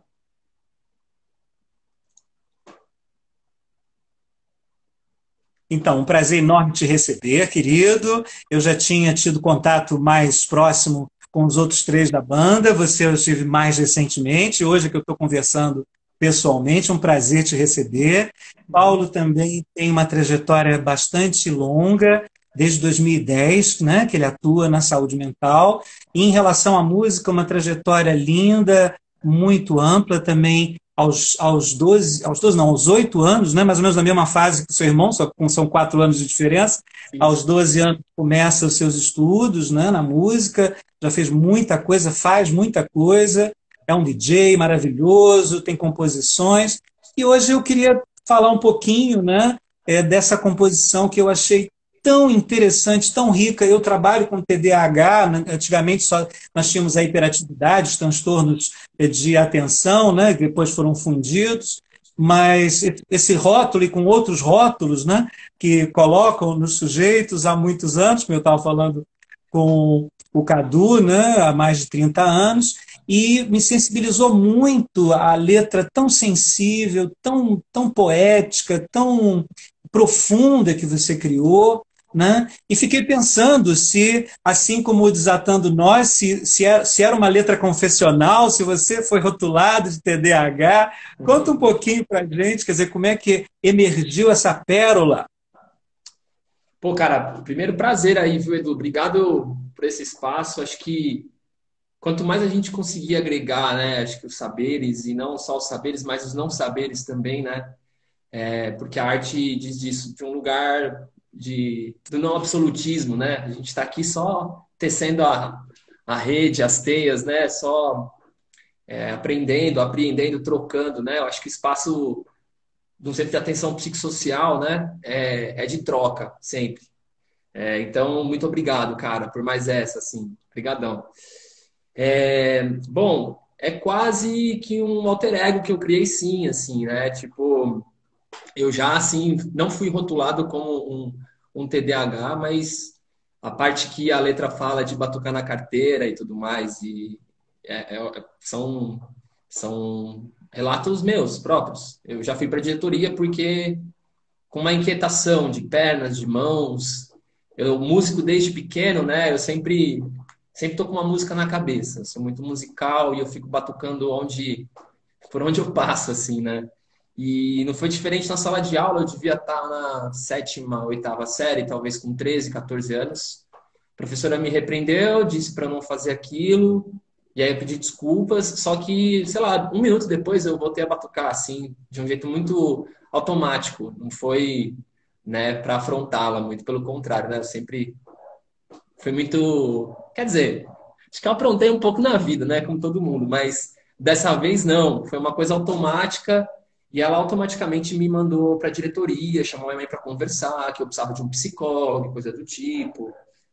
Então, um prazer enorme te receber, querido. Eu já tinha tido contato mais próximo com os outros três da banda, você eu tive mais recentemente, hoje é que eu estou conversando pessoalmente, um prazer te receber. Paulo também tem uma trajetória bastante longa, desde dois mil e dez, né, que ele atua na saúde mental. E em relação à música, uma trajetória linda, muito ampla também, aos, aos doze, aos doze não, aos oito anos, né, mais ou menos na mesma fase que o seu irmão, só que são quatro anos de diferença. Sim. Aos doze anos começa os seus estudos, né, na música, já fez muita coisa, faz muita coisa, é um D J maravilhoso, tem composições, E hoje eu queria falar um pouquinho, né, é, dessa composição que eu achei tão interessante, tão rica. Eu trabalho com T D A H, né? Antigamente só nós tínhamos a hiperatividade, os transtornos eh, de atenção, né, que depois foram fundidos, mas esse rótulo e com outros rótulos, né, que colocam nos sujeitos há muitos anos, como eu estava falando com o Cadu, né, há mais de trinta anos, e me sensibilizou muito a letra tão sensível, tão, tão poética, tão profunda que você criou, né? E fiquei pensando se, assim como o Desatando Nós, se, se, era, se era uma letra confessional, se você foi rotulado de T D A H. Conta um pouquinho para a gente, quer dizer, como é que emergiu essa pérola? Pô, cara, primeiro prazer aí, viu, Edu? Obrigado por esse espaço. Acho que quanto mais a gente conseguir agregar, né, acho que os saberes, e não só os saberes, mas os não saberes também, né? É, porque a arte diz disso, de um lugar de, do não absolutismo, né? A gente está aqui só tecendo a, a rede, as teias, né? Só é, aprendendo, apreendendo, trocando, né? Eu acho que o espaço de um centro de atenção psicossocial, né? É, é de troca, sempre. É, então, muito obrigado, cara, por mais essa, assim. Obrigadão. É, bom, é quase que um alter ego que eu criei, sim, assim, né? Tipo, eu já, assim, não fui rotulado como um, um T D A H, mas a parte que a letra fala de batucar na carteira e tudo mais, e é, é, são, são relatos meus próprios. Eu já fui para a diretoria porque, com uma inquietação de pernas, de mãos, eu, músico desde pequeno, né? Eu sempre, sempre tô com uma música na cabeça. Eu sou muito musical e eu fico batucando onde, por onde eu passo, assim, né? E não foi diferente na sala de aula, eu devia estar na sétima, oitava série, talvez com treze, quatorze anos. A professora me repreendeu, disse para não fazer aquilo, e aí eu pedi desculpas, só que, sei lá, um minuto depois eu voltei a batucar, assim, de um jeito muito automático, não foi, né, para afrontá-la, muito pelo contrário, né, eu sempre fui muito, quer dizer, acho que eu aprontei um pouco na vida, né, como todo mundo, mas dessa vez não, foi uma coisa automática. E ela automaticamente me mandou para a diretoria, chamou minha mãe para conversar, que eu precisava de um psicólogo, coisa do tipo.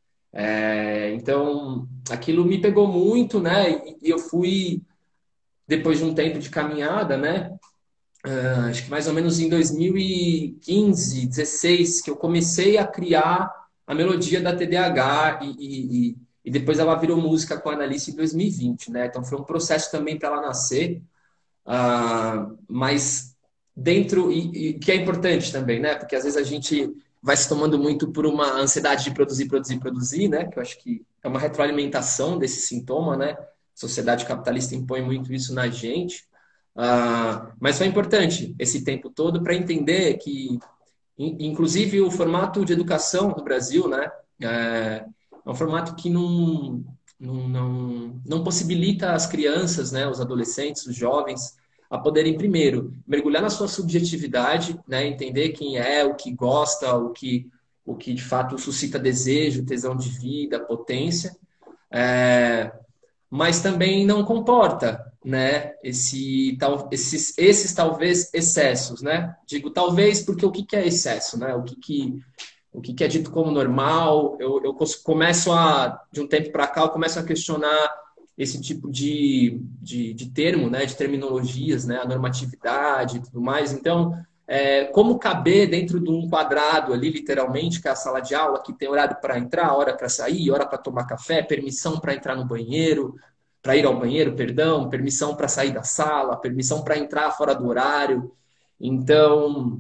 É, então, aquilo me pegou muito, né? E eu fui, depois de um tempo de caminhada, né? Uh, acho que mais ou menos em dois mil e quinze, dezesseis, que eu comecei a criar a melodia da T D A H e, e, e, e depois ela virou música com a Annalise em dois mil e vinte, né? Então, foi um processo também para ela nascer. Uh, mas dentro, e, e que é importante também, né? Porque às vezes a gente vai se tomando muito por uma ansiedade de produzir, produzir, produzir, né? Que eu acho que é uma retroalimentação desse sintoma, né? A sociedade capitalista impõe muito isso na gente. Uh, mas foi importante esse tempo todo para entender que, inclusive, o formato de educação no Brasil, né? É, é um formato que não não, não, não possibilita as crianças, né, os adolescentes, os jovens, a poderem, primeiro, mergulhar na sua subjetividade, né, entender quem é, o que gosta, o que, o que de fato suscita desejo, tesão de vida, potência, é, mas também não comporta, né, esse, tal, esses, esses talvez excessos, né? Digo talvez porque o que é excesso, né? O que, que o que é dito como normal, eu, eu começo a, de um tempo para cá, eu começo a questionar esse tipo de, de, de termo, né, de terminologias, né, a normatividade e tudo mais. Então, é, como caber dentro de um quadrado ali, literalmente, que é a sala de aula, que tem horário para entrar, hora para sair, hora para tomar café, permissão para entrar no banheiro, para ir ao banheiro, perdão, permissão para sair da sala, permissão para entrar fora do horário. Então,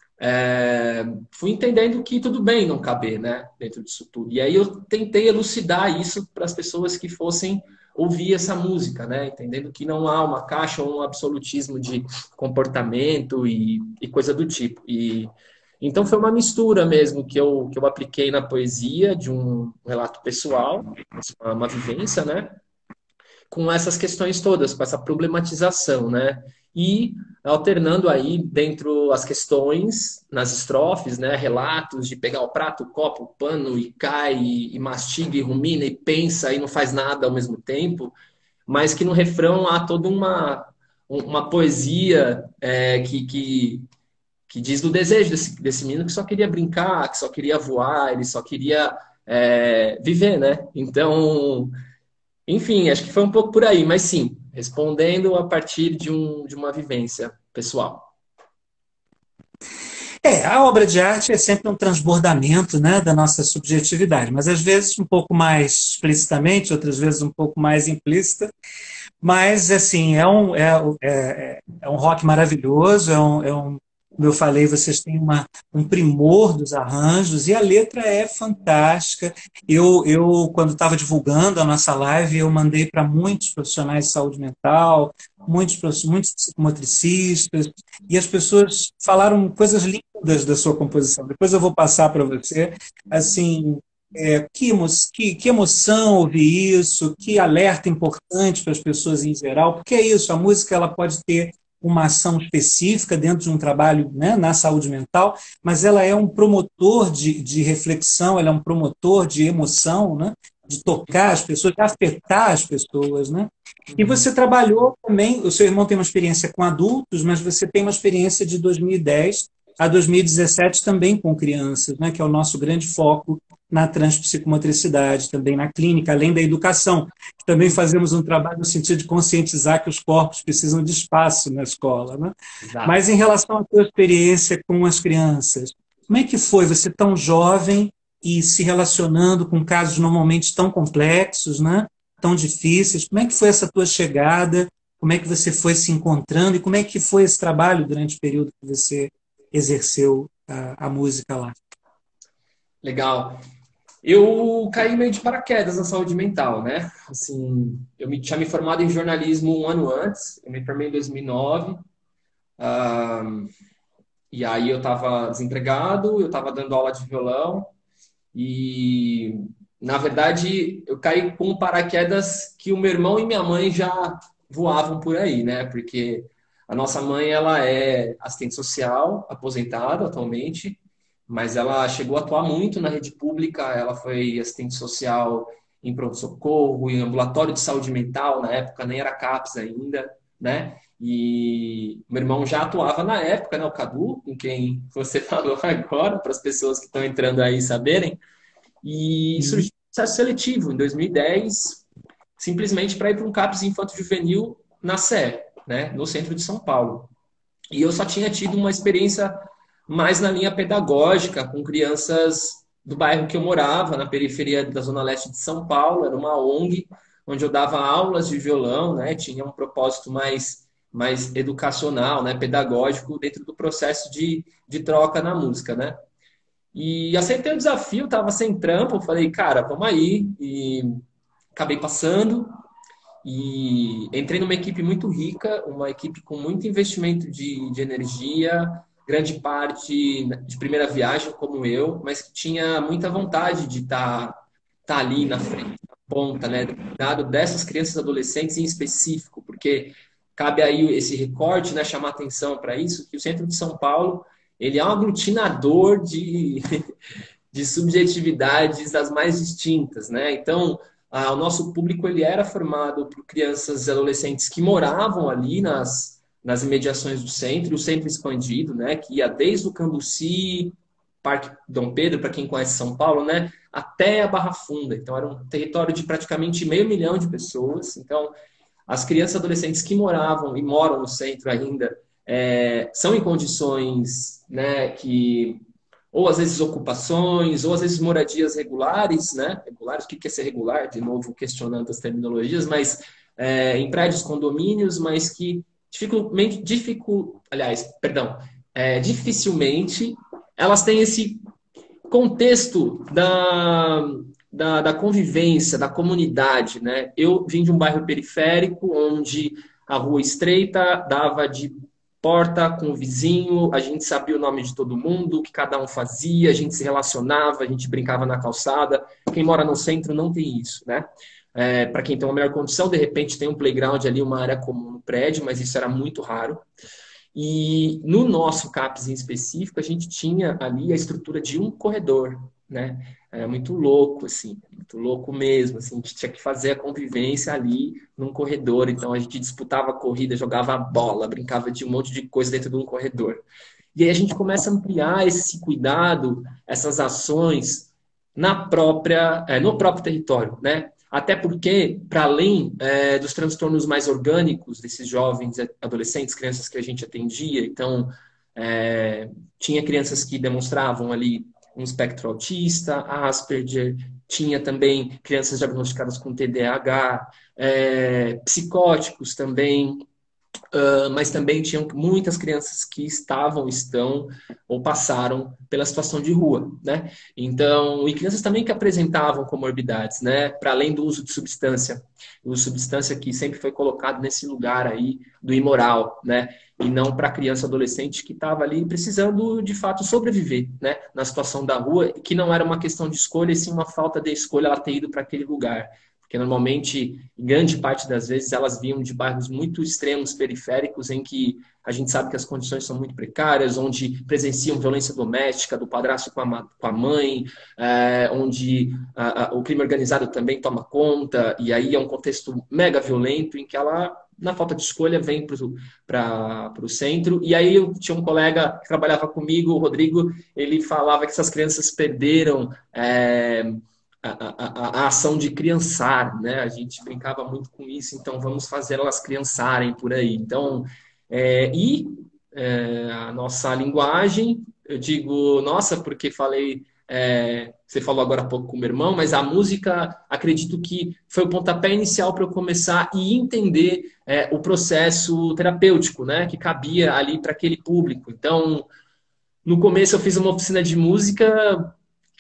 É, fui entendendo que tudo bem não caber, né, dentro disso tudo. E aí eu tentei elucidar isso para as pessoas que fossem ouvir essa música, né, entendendo que não há uma caixa ou um absolutismo de comportamento e, e coisa do tipo. E então foi uma mistura mesmo que eu, que eu apliquei na poesia de um relato pessoal, uma, uma vivência, né, com essas questões todas, com essa problematização, né? E alternando aí dentro as questões, nas estrofes, né? Relatos de pegar o prato, o copo, o pano e cai, e, e mastiga, e rumina, e pensa, e não faz nada ao mesmo tempo, mas que no refrão há toda uma, uma poesia é, que, que, que diz do desejo desse, desse menino que só queria brincar, que só queria voar, ele só queria é, viver, né? Então, enfim, acho que foi um pouco por aí, mas sim, respondendo a partir de, um, de uma vivência pessoal. É, a obra de arte é sempre um transbordamento, né, da nossa subjetividade, mas às vezes um pouco mais explicitamente, outras vezes um pouco mais implícita. Mas, assim, é um, é, é, é um rock maravilhoso, é um, é um, como eu falei, vocês têm uma, um primor dos arranjos e a letra é fantástica. Eu, eu quando estava divulgando a nossa live, eu mandei para muitos profissionais de saúde mental, muitos, muitos psicomotricistas, e as pessoas falaram coisas lindas da sua composição. Depois eu vou passar para você, assim, é, que, emo que, que emoção ouvir isso, que alerta importante para as pessoas em geral, porque é isso, a música ela pode ter uma ação específica dentro de um trabalho, né, na saúde mental, mas ela é um promotor de, de reflexão, ela é um promotor de emoção, né, de tocar as pessoas, de afetar as pessoas. Né? E você trabalhou também, o seu irmão tem uma experiência com adultos, mas você tem uma experiência de dois mil e dez a dois mil e dezessete também com crianças, né, que é o nosso grande foco na transpsicomotricidade, também na clínica, além da educação. Também fazemos um trabalho no sentido de conscientizar que os corpos precisam de espaço na escola. Né? Mas em relação à tua experiência com as crianças, como é que foi você tão jovem e se relacionando com casos normalmente tão complexos, né? Tão difíceis? Como é que foi essa tua chegada? Como é que você foi se encontrando? E como é que foi esse trabalho durante o período que você exerceu a, a música lá? Legal. Eu caí meio de paraquedas na saúde mental, né? Assim, eu me, tinha me formado em jornalismo um ano antes, eu me formei em dois mil e nove, uh, e aí eu estava desempregado, eu estava dando aula de violão, e, na verdade, eu caí com paraquedas que o meu irmão e minha mãe já voavam por aí, né? Porque a nossa mãe, ela é assistente social, aposentada atualmente, mas ela chegou a atuar muito na rede pública, ela foi assistente social em pronto-socorro, em ambulatório de saúde mental, na época nem era CAPS ainda, né? E meu irmão já atuava na época, né? O Cadu, com quem você falou agora, para as pessoas que estão entrando aí saberem, e surgiu um processo seletivo em dois mil e dez, simplesmente para ir para um CAPS infanto-juvenil na Sé, né? No centro de São Paulo. E eu só tinha tido uma experiência mais na linha pedagógica, com crianças do bairro que eu morava, na periferia da Zona Leste de São Paulo. Era uma O N G, onde eu dava aulas de violão, né? Tinha um propósito mais, mais educacional, né? Pedagógico, dentro do processo de, de troca na música, né? E aceitei o desafio, estava sem trampo, falei, cara, vamos aí. E acabei passando e entrei numa equipe muito rica, uma equipe com muito investimento de, de energia, grande parte de primeira viagem, como eu, mas que tinha muita vontade de estar tá, tá ali na frente, na ponta, né? Dado dessas crianças e adolescentes em específico, porque cabe aí esse recorte, né? Chamar atenção para isso, que o centro de São Paulo, ele é um aglutinador de, de subjetividades das mais distintas, né? Então, ah, o nosso público ele era formado por crianças e adolescentes que moravam ali nas, nas imediações do centro, o centro expandido, né, que ia desde o Cambuci, Parque Dom Pedro, para quem conhece São Paulo, né, até a Barra Funda. Então, era um território de praticamente meio milhão de pessoas. Então, as crianças e adolescentes que moravam e moram no centro ainda é, são em condições, né, que ou às vezes ocupações, ou às vezes moradias regulares, né? Regulares, o que é ser regular? De novo, questionando as terminologias, mas é, em prédios, condomínios, mas que dificilmente, dificul, aliás, perdão, é, dificilmente elas têm esse contexto da, da, da convivência, da comunidade, né? Eu vim de um bairro periférico, onde a rua estreita dava de porta com o vizinho, a gente sabia o nome de todo mundo, o que cada um fazia, a gente se relacionava, a gente brincava na calçada. Quem mora no centro não tem isso, né? É, para quem tem uma melhor condição, de repente tem um playground ali, uma área comum no prédio, mas isso era muito raro. E no nosso CAPS em específico, a gente tinha ali a estrutura de um corredor, né? Era muito louco, assim, muito louco mesmo, assim, a gente tinha que fazer a convivência ali num corredor, então a gente disputava a corrida, jogava bola, brincava de um monte de coisa dentro de um corredor. E aí a gente começa a ampliar esse cuidado, essas ações na própria, é, no próprio território, né? Até porque, para além é, dos transtornos mais orgânicos desses jovens, adolescentes, crianças que a gente atendia, então é, tinha crianças que demonstravam ali um espectro autista, Asperger, tinha também crianças diagnosticadas com T D A H, é, psicóticos também, Uh, mas também tinham muitas crianças que estavam, estão ou passaram pela situação de rua, né? Então, e crianças também que apresentavam comorbidades, né? Para além do uso de substância, o uso de substância que sempre foi colocado nesse lugar aí do imoral, né? E não para criança adolescente que estava ali precisando de fato sobreviver, né? Na situação da rua, que não era uma questão de escolha, e sim uma falta de escolha ela ter ido para aquele lugar. Porque normalmente, grande parte das vezes, elas vinham de bairros muito extremos, periféricos, em que a gente sabe que as condições são muito precárias, onde presenciam violência doméstica do padrasto com a, com a mãe, é, onde a, a, o crime organizado também toma conta, e aí é um contexto mega violento, em que ela, na falta de escolha, vem para o centro. E aí eu tinha um colega que trabalhava comigo, o Rodrigo, ele falava que essas crianças perderam... É, A, a, a ação de criançar, né? A gente brincava muito com isso, então vamos fazer elas criançarem por aí. Então, é, e é, a nossa linguagem, eu digo, nossa, porque falei, é, você falou agora há pouco com o meu irmão, mas a música, acredito que foi o pontapé inicial para eu começar e entender é, o processo terapêutico, né? Que cabia ali para aquele público. Então, no começo eu fiz uma oficina de música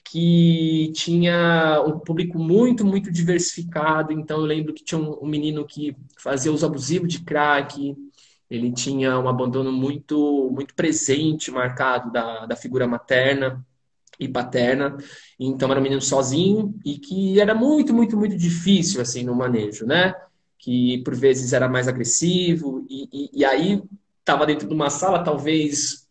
que tinha um público muito, muito diversificado. Então, eu lembro que tinha um, um menino que fazia uso abusivo de crack, ele tinha um abandono muito, muito presente, marcado da, da figura materna e paterna. Então, era um menino sozinho e que era muito, muito, muito difícil, assim, no manejo, né? Que, por vezes, era mais agressivo. E, e, e aí, estava dentro de uma sala, talvez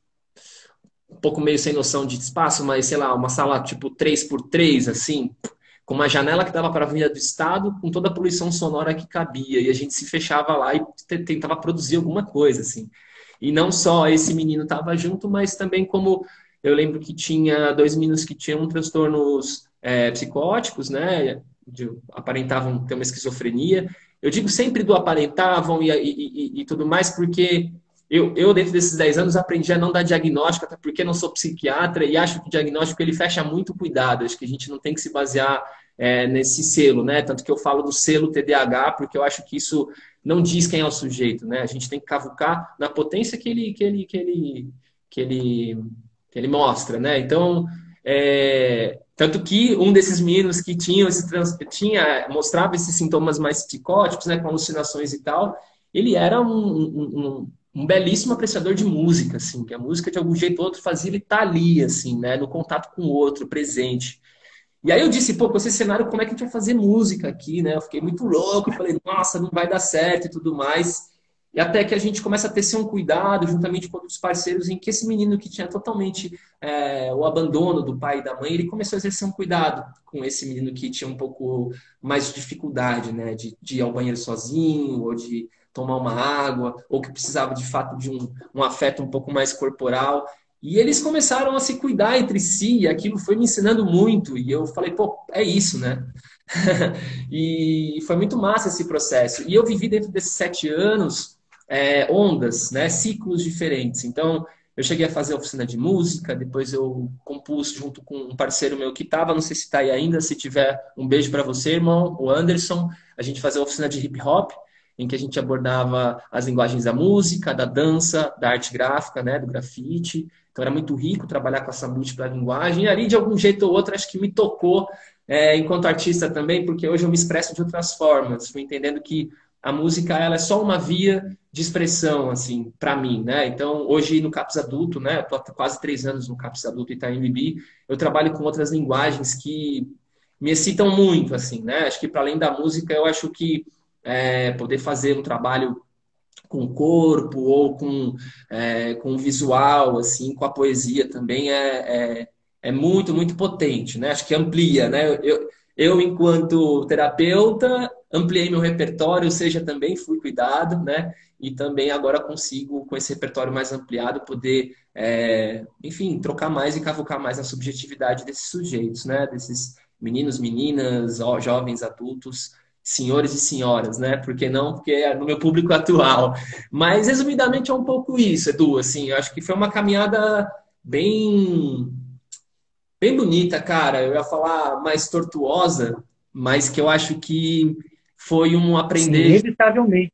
um pouco meio sem noção de espaço, mas sei lá, uma sala tipo três por três, assim, com uma janela que dava para a Avenida do Estado, com toda a poluição sonora que cabia. E a gente se fechava lá e tentava produzir alguma coisa, assim. E não só esse menino estava junto, mas também como eu lembro que tinha dois meninos que tinham transtornos é, psicóticos, né? De, aparentavam ter uma esquizofrenia. Eu digo sempre do aparentavam e, e, e, e tudo mais, porque Eu, eu, dentro desses dez anos, aprendi a não dar diagnóstico, até porque não sou psiquiatra e acho que o diagnóstico ele fecha muito cuidado. Acho que a gente não tem que se basear é, nesse selo, né? Tanto que eu falo do selo T D A H, porque eu acho que isso não diz quem é o sujeito, né? A gente tem que cavucar na potência que ele, que ele, que ele, que ele, que ele mostra, né? Então, é, tanto que um desses meninos que tinha, esse trans, tinha mostrava esses sintomas mais psicóticos, né? Com alucinações e tal, ele era um, um, um um belíssimo apreciador de música, assim, que a música de algum jeito ou outro fazia ele estar ali, assim, né, no contato com o outro, presente. E aí eu disse, pô, com esse cenário, como é que a gente vai fazer música aqui, né? Eu fiquei muito louco, falei, nossa, não vai dar certo e tudo mais. E até que a gente começa a ter um cuidado, juntamente com outros parceiros, em que esse menino que tinha totalmente é, o abandono do pai e da mãe, ele começou a exercer um cuidado com esse menino que tinha um pouco mais de dificuldade, né? De, de ir ao banheiro sozinho, ou de tomar uma água, ou que precisava de fato de um, um afeto um pouco mais corporal. E eles começaram a se cuidar entre si, e aquilo foi me ensinando muito. E eu falei, pô, é isso, né? E foi muito massa esse processo. E eu vivi dentro desses sete anos é, ondas, né? Ciclos diferentes. Então, eu cheguei a fazer oficina de música, depois eu compus junto com um parceiro meu que estava, não sei se está aí ainda, se tiver, um beijo para você, irmão, o Anderson. A gente fazia oficina de hip hop, em que a gente abordava as linguagens da música, da dança, da arte gráfica, né, do grafite. Então era muito rico trabalhar com essa múltipla linguagem. E ali, de algum jeito ou outro, acho que me tocou é, enquanto artista também, porque hoje eu me expresso de outras formas. Fui entendendo que a música ela é só uma via de expressão, assim, para mim, né? Então, hoje no CAPS Adulto, né? Eu tô há quase três anos no CAPS Adulto Itaim Bibi, eu trabalho com outras linguagens que me excitam muito, assim, né? Acho que para além da música, eu acho que É, poder fazer um trabalho com o corpo ou com, é, com o visual, assim, com a poesia também é, é, é muito, muito potente, né? Acho que amplia, né? Eu, eu, enquanto terapeuta, ampliei meu repertório, ou seja, também fui cuidado, né? E também agora consigo, com esse repertório mais ampliado, poder, é, enfim, trocar mais e cavucar mais a subjetividade desses sujeitos, né? Desses meninos, meninas, ó, jovens, adultos, senhores e senhoras, né? Por que não? Porque é no meu público atual. Mas, resumidamente, é um pouco isso, Edu, assim, eu acho que foi uma caminhada bem bem bonita, cara. Eu ia falar mais tortuosa, mas que eu acho que foi um Sim, aprender. inevitavelmente.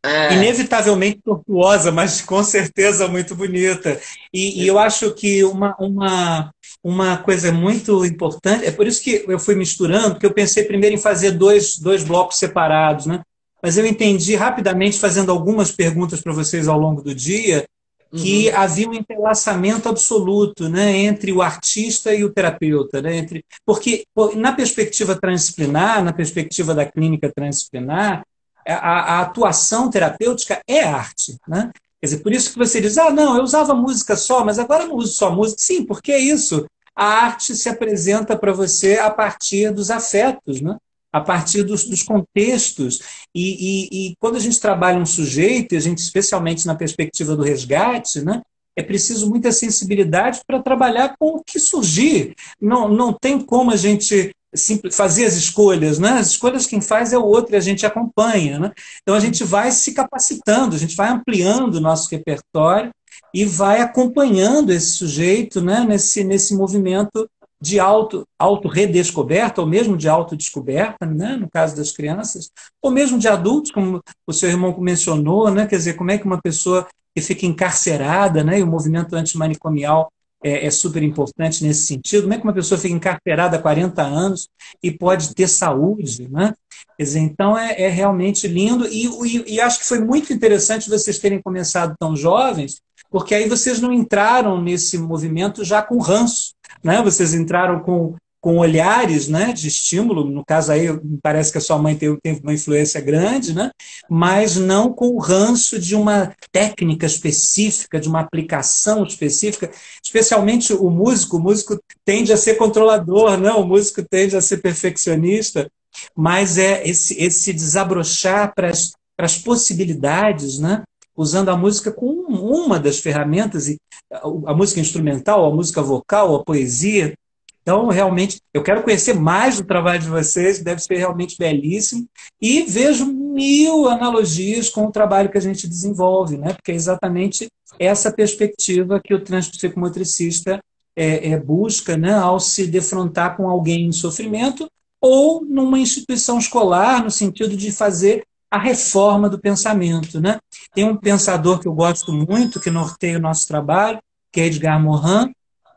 É, Inevitavelmente tortuosa, mas com certeza muito bonita. E, e eu exato. acho que uma, uma, uma coisa muito importante, é por isso que eu fui misturando, porque eu pensei primeiro em fazer dois, dois blocos separados, né? Mas eu entendi rapidamente, fazendo algumas perguntas para vocês ao longo do dia, que Uhum. havia um entrelaçamento absoluto, né, entre o artista e o terapeuta, né, entre, porque pô, na perspectiva transdisciplinar, na perspectiva da clínica transdisciplinar, a, a atuação terapêutica é arte, né? Quer dizer, por isso que você diz, ah, não, eu usava música só, mas agora eu não uso só música. Sim, porque é isso. A arte se apresenta para você a partir dos afetos, né? A partir dos, dos contextos. E, e, e quando a gente trabalha um sujeito, e a gente, especialmente na perspectiva do resgate, né? É preciso muita sensibilidade para trabalhar com o que surgir. Não, não tem como a gente fazer as escolhas, né? As escolhas quem faz é o outro e a gente acompanha, né? Então a gente vai se capacitando, a gente vai ampliando o nosso repertório e vai acompanhando esse sujeito, né? Nesse, nesse movimento de auto, auto-redescoberta, ou mesmo de autodescoberta, né? No caso das crianças, ou mesmo de adultos, como o seu irmão mencionou, né? Quer dizer, como é que uma pessoa que fica encarcerada, né? E o movimento antimanicomial é, é super importante nesse sentido. Como é que uma pessoa fica encarcerada há quarenta anos e pode ter saúde, né? Quer dizer, então é, é realmente lindo e, e, e acho que foi muito interessante vocês terem começado tão jovens, porque aí vocês não entraram nesse movimento já com ranço, né? Vocês entraram com, com olhares, né, de estímulo. No caso aí, parece que a sua mãe teve, teve uma influência grande, né? Mas não com o ranço de uma técnica específica, de uma aplicação específica. Especialmente o músico, o músico tende a ser controlador, né? O músico tende a ser perfeccionista, mas é esse, esse desabrochar para as, para as possibilidades, né? Usando a música como uma das ferramentas, e a música instrumental, a música vocal, a poesia. Então, realmente, eu quero conhecer mais do trabalho de vocês, deve ser realmente belíssimo, e vejo mil analogias com o trabalho que a gente desenvolve, né? Porque é exatamente essa perspectiva que o transpsicomotricista é, é, busca, né? Ao se defrontar com alguém em sofrimento ou numa instituição escolar, no sentido de fazer a reforma do pensamento, né? Tem um pensador que eu gosto muito, que norteia o nosso trabalho, que é Edgar Morin,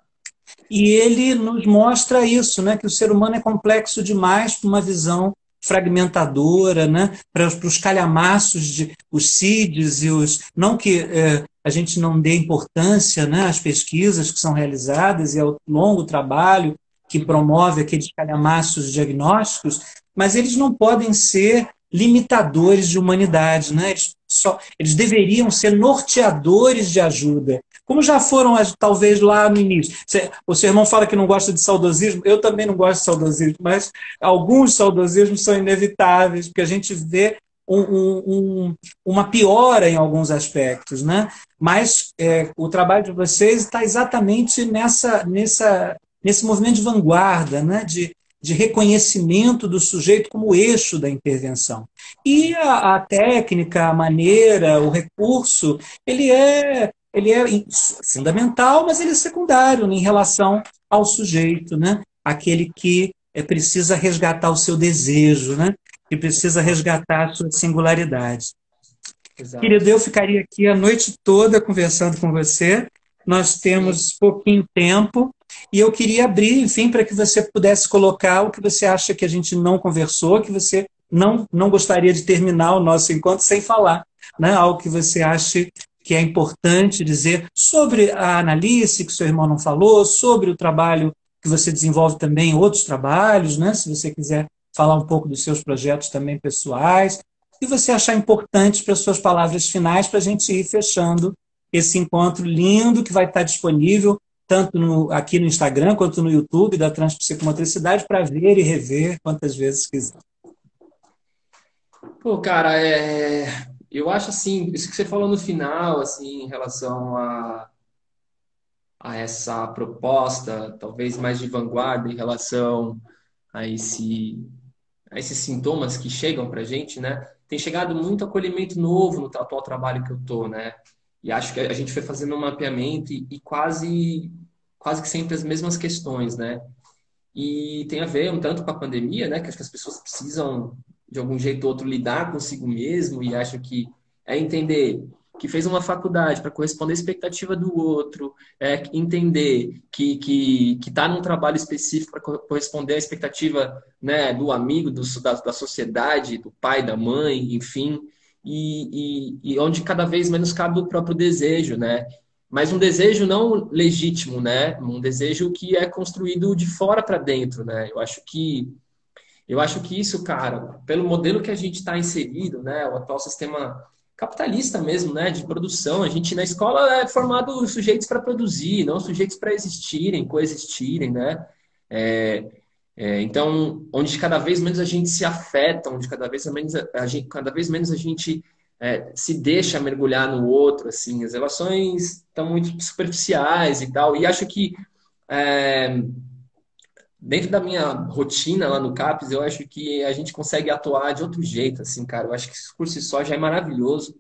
e ele nos mostra isso, né? Que o ser humano é complexo demais para uma visão fragmentadora, né? Para, para os calhamaços, de, os C I Ds e os... Não que é, a gente não dê importância, né, às pesquisas que são realizadas e ao longo trabalho que promove aqueles calhamaços diagnósticos, mas eles não podem ser limitadores de humanidade, né? Eles, só, eles deveriam ser norteadores de ajuda, como já foram, talvez, lá no início. O seu irmão fala que não gosta de saudosismo, eu também não gosto de saudosismo, mas alguns saudosismos são inevitáveis, porque a gente vê um, um, uma piora em alguns aspectos, né? Mas é, o trabalho de vocês está exatamente nessa, nessa, nesse movimento de vanguarda, né? de, de reconhecimento do sujeito como eixo da intervenção. E a, a técnica, a maneira, o recurso, ele é, ele é fundamental, mas ele é secundário em relação ao sujeito, né? Aquele que é, precisa resgatar o seu desejo, né? Que precisa resgatar a sua singularidade. Exato. Querido, eu ficaria aqui a noite toda conversando com você. Nós Sim. temos pouquinho tempo e eu queria abrir, enfim, para que você pudesse colocar o que você acha que a gente não conversou, que você não, não gostaria de terminar o nosso encontro sem falar, né? Algo que você acha que é importante dizer sobre a Analice, que seu irmão não falou, sobre o trabalho que você desenvolve também, outros trabalhos, né? Se você quiser falar um pouco dos seus projetos também pessoais, e você achar importante para as suas palavras finais, para a gente ir fechando esse encontro lindo que vai estar disponível tanto no, aqui no Instagram quanto no YouTube da Transpsicomotricidade, para ver e rever quantas vezes quiser. Pô, cara, é... eu acho assim, isso que você falou no final, assim, em relação a, a essa proposta, talvez mais de vanguarda em relação a esse, a esses sintomas que chegam pra gente, né? Tem chegado muito acolhimento novo no atual trabalho que eu tô, né? E acho que a gente foi fazendo um mapeamento e, e quase, quase que sempre as mesmas questões, né? E tem a ver um tanto com a pandemia, né? Que acho que as pessoas precisam, de algum jeito ou outro, lidar consigo mesmo e acho que é entender que fez uma faculdade para corresponder à expectativa do outro, é entender que que que está num trabalho específico para corresponder à expectativa, né, do amigo, do, da, da sociedade, do pai, da mãe, enfim, e, e, e onde cada vez menos cabe o próprio desejo, né? Mas um desejo não legítimo, né? Um desejo que é construído de fora para dentro, né? Eu acho que eu acho que isso, cara, pelo modelo que a gente está inserido, né? O atual sistema capitalista mesmo, né? De produção, a gente na escola é formado sujeitos para produzir, não sujeitos para existirem, coexistirem, né? É, é, então, onde cada vez menos a gente se afeta, onde cada vez menos a, a gente, cada vez menos a gente é, se deixa mergulhar no outro, assim, as relações estão muito superficiais e tal. E acho que é, dentro da minha rotina lá no CAPES, eu acho que a gente consegue atuar de outro jeito, assim, cara. Eu acho que isso por si só já é maravilhoso.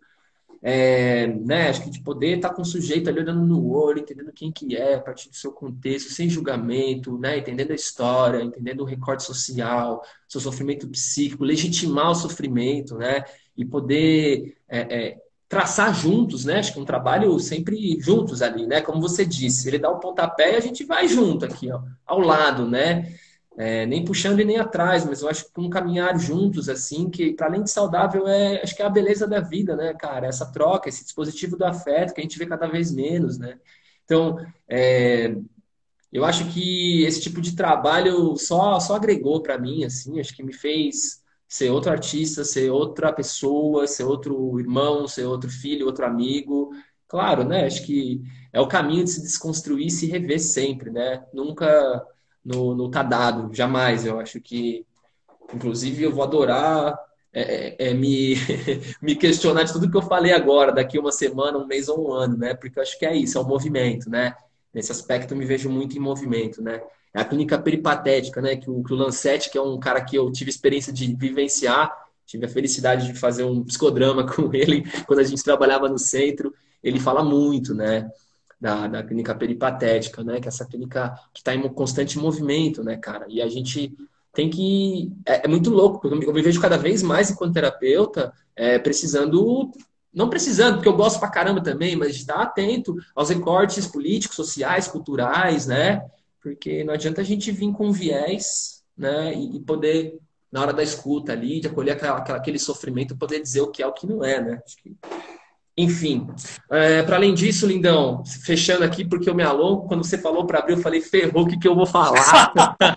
É, né, acho que de poder estar com o sujeito ali olhando no olho, entendendo quem que é, a partir do seu contexto, sem julgamento, né, entendendo a história, entendendo o recorte social, seu sofrimento psíquico, legitimar o sofrimento, né, e poder é, é, traçar juntos, né, acho que é um trabalho sempre juntos ali, né, como você disse, ele dá o pontapé e a gente vai junto aqui, ó, ao lado, né, é, nem puxando e nem atrás, mas eu acho que um caminhar juntos, assim, que para além de saudável, é, acho que é a beleza da vida, né, cara? Essa troca, esse dispositivo do afeto que a gente vê cada vez menos, né? Então, é, eu acho que esse tipo de trabalho só, só agregou para mim, assim, acho que me fez ser outro artista, ser outra pessoa, ser outro irmão, ser outro filho, outro amigo. Claro, né? Acho que é o caminho de se desconstruir e se rever sempre, né? Nunca no, no tá dado, jamais. Eu acho que, inclusive, eu vou adorar é, é, é, me, me questionar de tudo que eu falei agora, daqui uma semana, um mês ou um ano, né? Porque eu acho que é isso, é o movimento, né? Nesse aspecto eu me vejo muito em movimento, né? É a clínica peripatética, né? Que o, que o Lancete, que é um cara que eu tive experiência de vivenciar, tive a felicidade de fazer um psicodrama com ele quando a gente trabalhava no centro. Ele fala muito, né? Da, da clínica peripatética, né? Que é essa clínica que está em constante movimento, né, cara? E a gente tem que... É, é muito louco, porque eu me, eu me vejo cada vez mais enquanto terapeuta é, precisando... Não precisando, porque eu gosto pra caramba também, mas de estar atento aos recortes políticos, sociais, culturais, né? Porque não adianta a gente vir com viés, né? E, e poder, na hora da escuta ali, de acolher aquela, aquela, aquele sofrimento, poder dizer o que é o que não é, né? Acho que... Enfim, é, para além disso, lindão, fechando aqui porque eu me alongo, quando você falou para abrir, eu falei, ferrou, o que, que eu vou falar?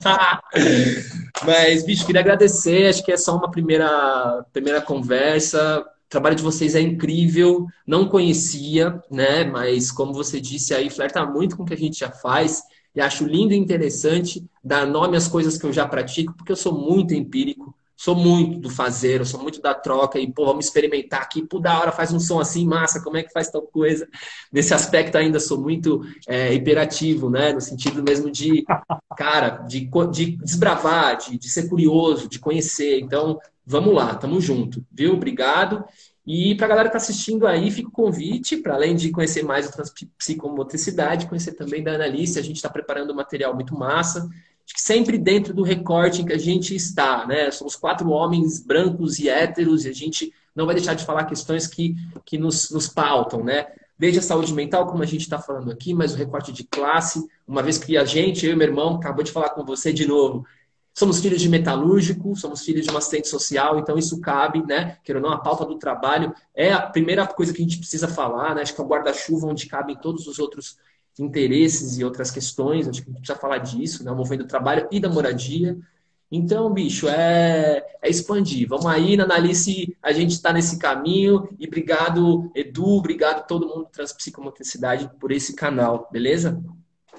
Mas, bicho, queria agradecer, acho que é só uma primeira, primeira conversa. O trabalho de vocês é incrível, não conhecia, né? Mas, como você disse aí, flerta muito com o que a gente já faz. E acho lindo e interessante dar nome às coisas que eu já pratico, porque eu sou muito empírico. Sou muito do fazer, eu sou muito da troca e, pô, vamos experimentar aqui, pô, da hora, faz um som assim, massa, como é que faz tal coisa? Nesse aspecto ainda sou muito é, hiperativo, né? No sentido mesmo de, cara, de, de desbravar, de, de ser curioso, de conhecer. Então, vamos lá, tamo junto, viu? Obrigado. E pra galera que tá assistindo aí, fica o convite, para além de conhecer mais a transpsicomotricidade, conhecer também da Analice, a gente está preparando um material muito massa. Acho que sempre dentro do recorte em que a gente está, né? Somos quatro homens brancos e héteros e a gente não vai deixar de falar questões que, que nos, nos pautam, né? Desde a saúde mental, como a gente está falando aqui, mas o recorte de classe, uma vez que a gente, eu e meu irmão, acabou de falar com você de novo, somos filhos de metalúrgico, somos filhos de uma assistente social, então isso cabe, né? Quer ou não, a pauta do trabalho é a primeira coisa que a gente precisa falar, né? Acho que é o guarda-chuva onde cabem todos os outros interesses e outras questões, acho que a gente precisa falar disso, né? O movimento do trabalho e da moradia. Então, bicho, é, é expandir. Vamos aí, na Analice, a gente está nesse caminho. E obrigado, Edu, obrigado a todo mundo do Transpsicomotricidade por esse canal, beleza?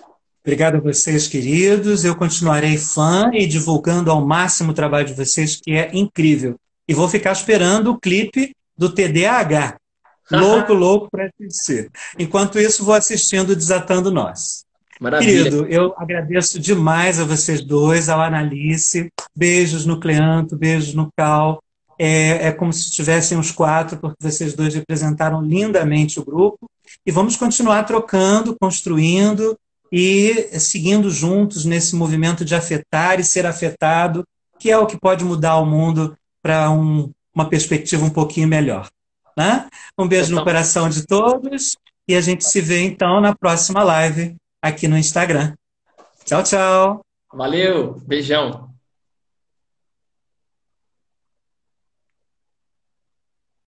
Obrigado a vocês, queridos. Eu continuarei fã e divulgando ao máximo o trabalho de vocês, que é incrível. E vou ficar esperando o clipe do T D A H. Louco, louco para assistir. Enquanto isso, vou assistindo Desatando Nós. Maravilha. Querido, eu agradeço demais a vocês dois, ao Analice. Beijos no Cleanto, beijos no Cal. É, é como se estivessem os quatro, porque vocês dois representaram lindamente o grupo. E vamos continuar trocando, construindo e seguindo juntos nesse movimento de afetar e ser afetado, que é o que pode mudar o mundo para um, uma perspectiva um pouquinho melhor. Né? Um beijo no coração de todos e a gente se vê então na próxima live aqui no Instagram. Tchau, tchau. Valeu, beijão.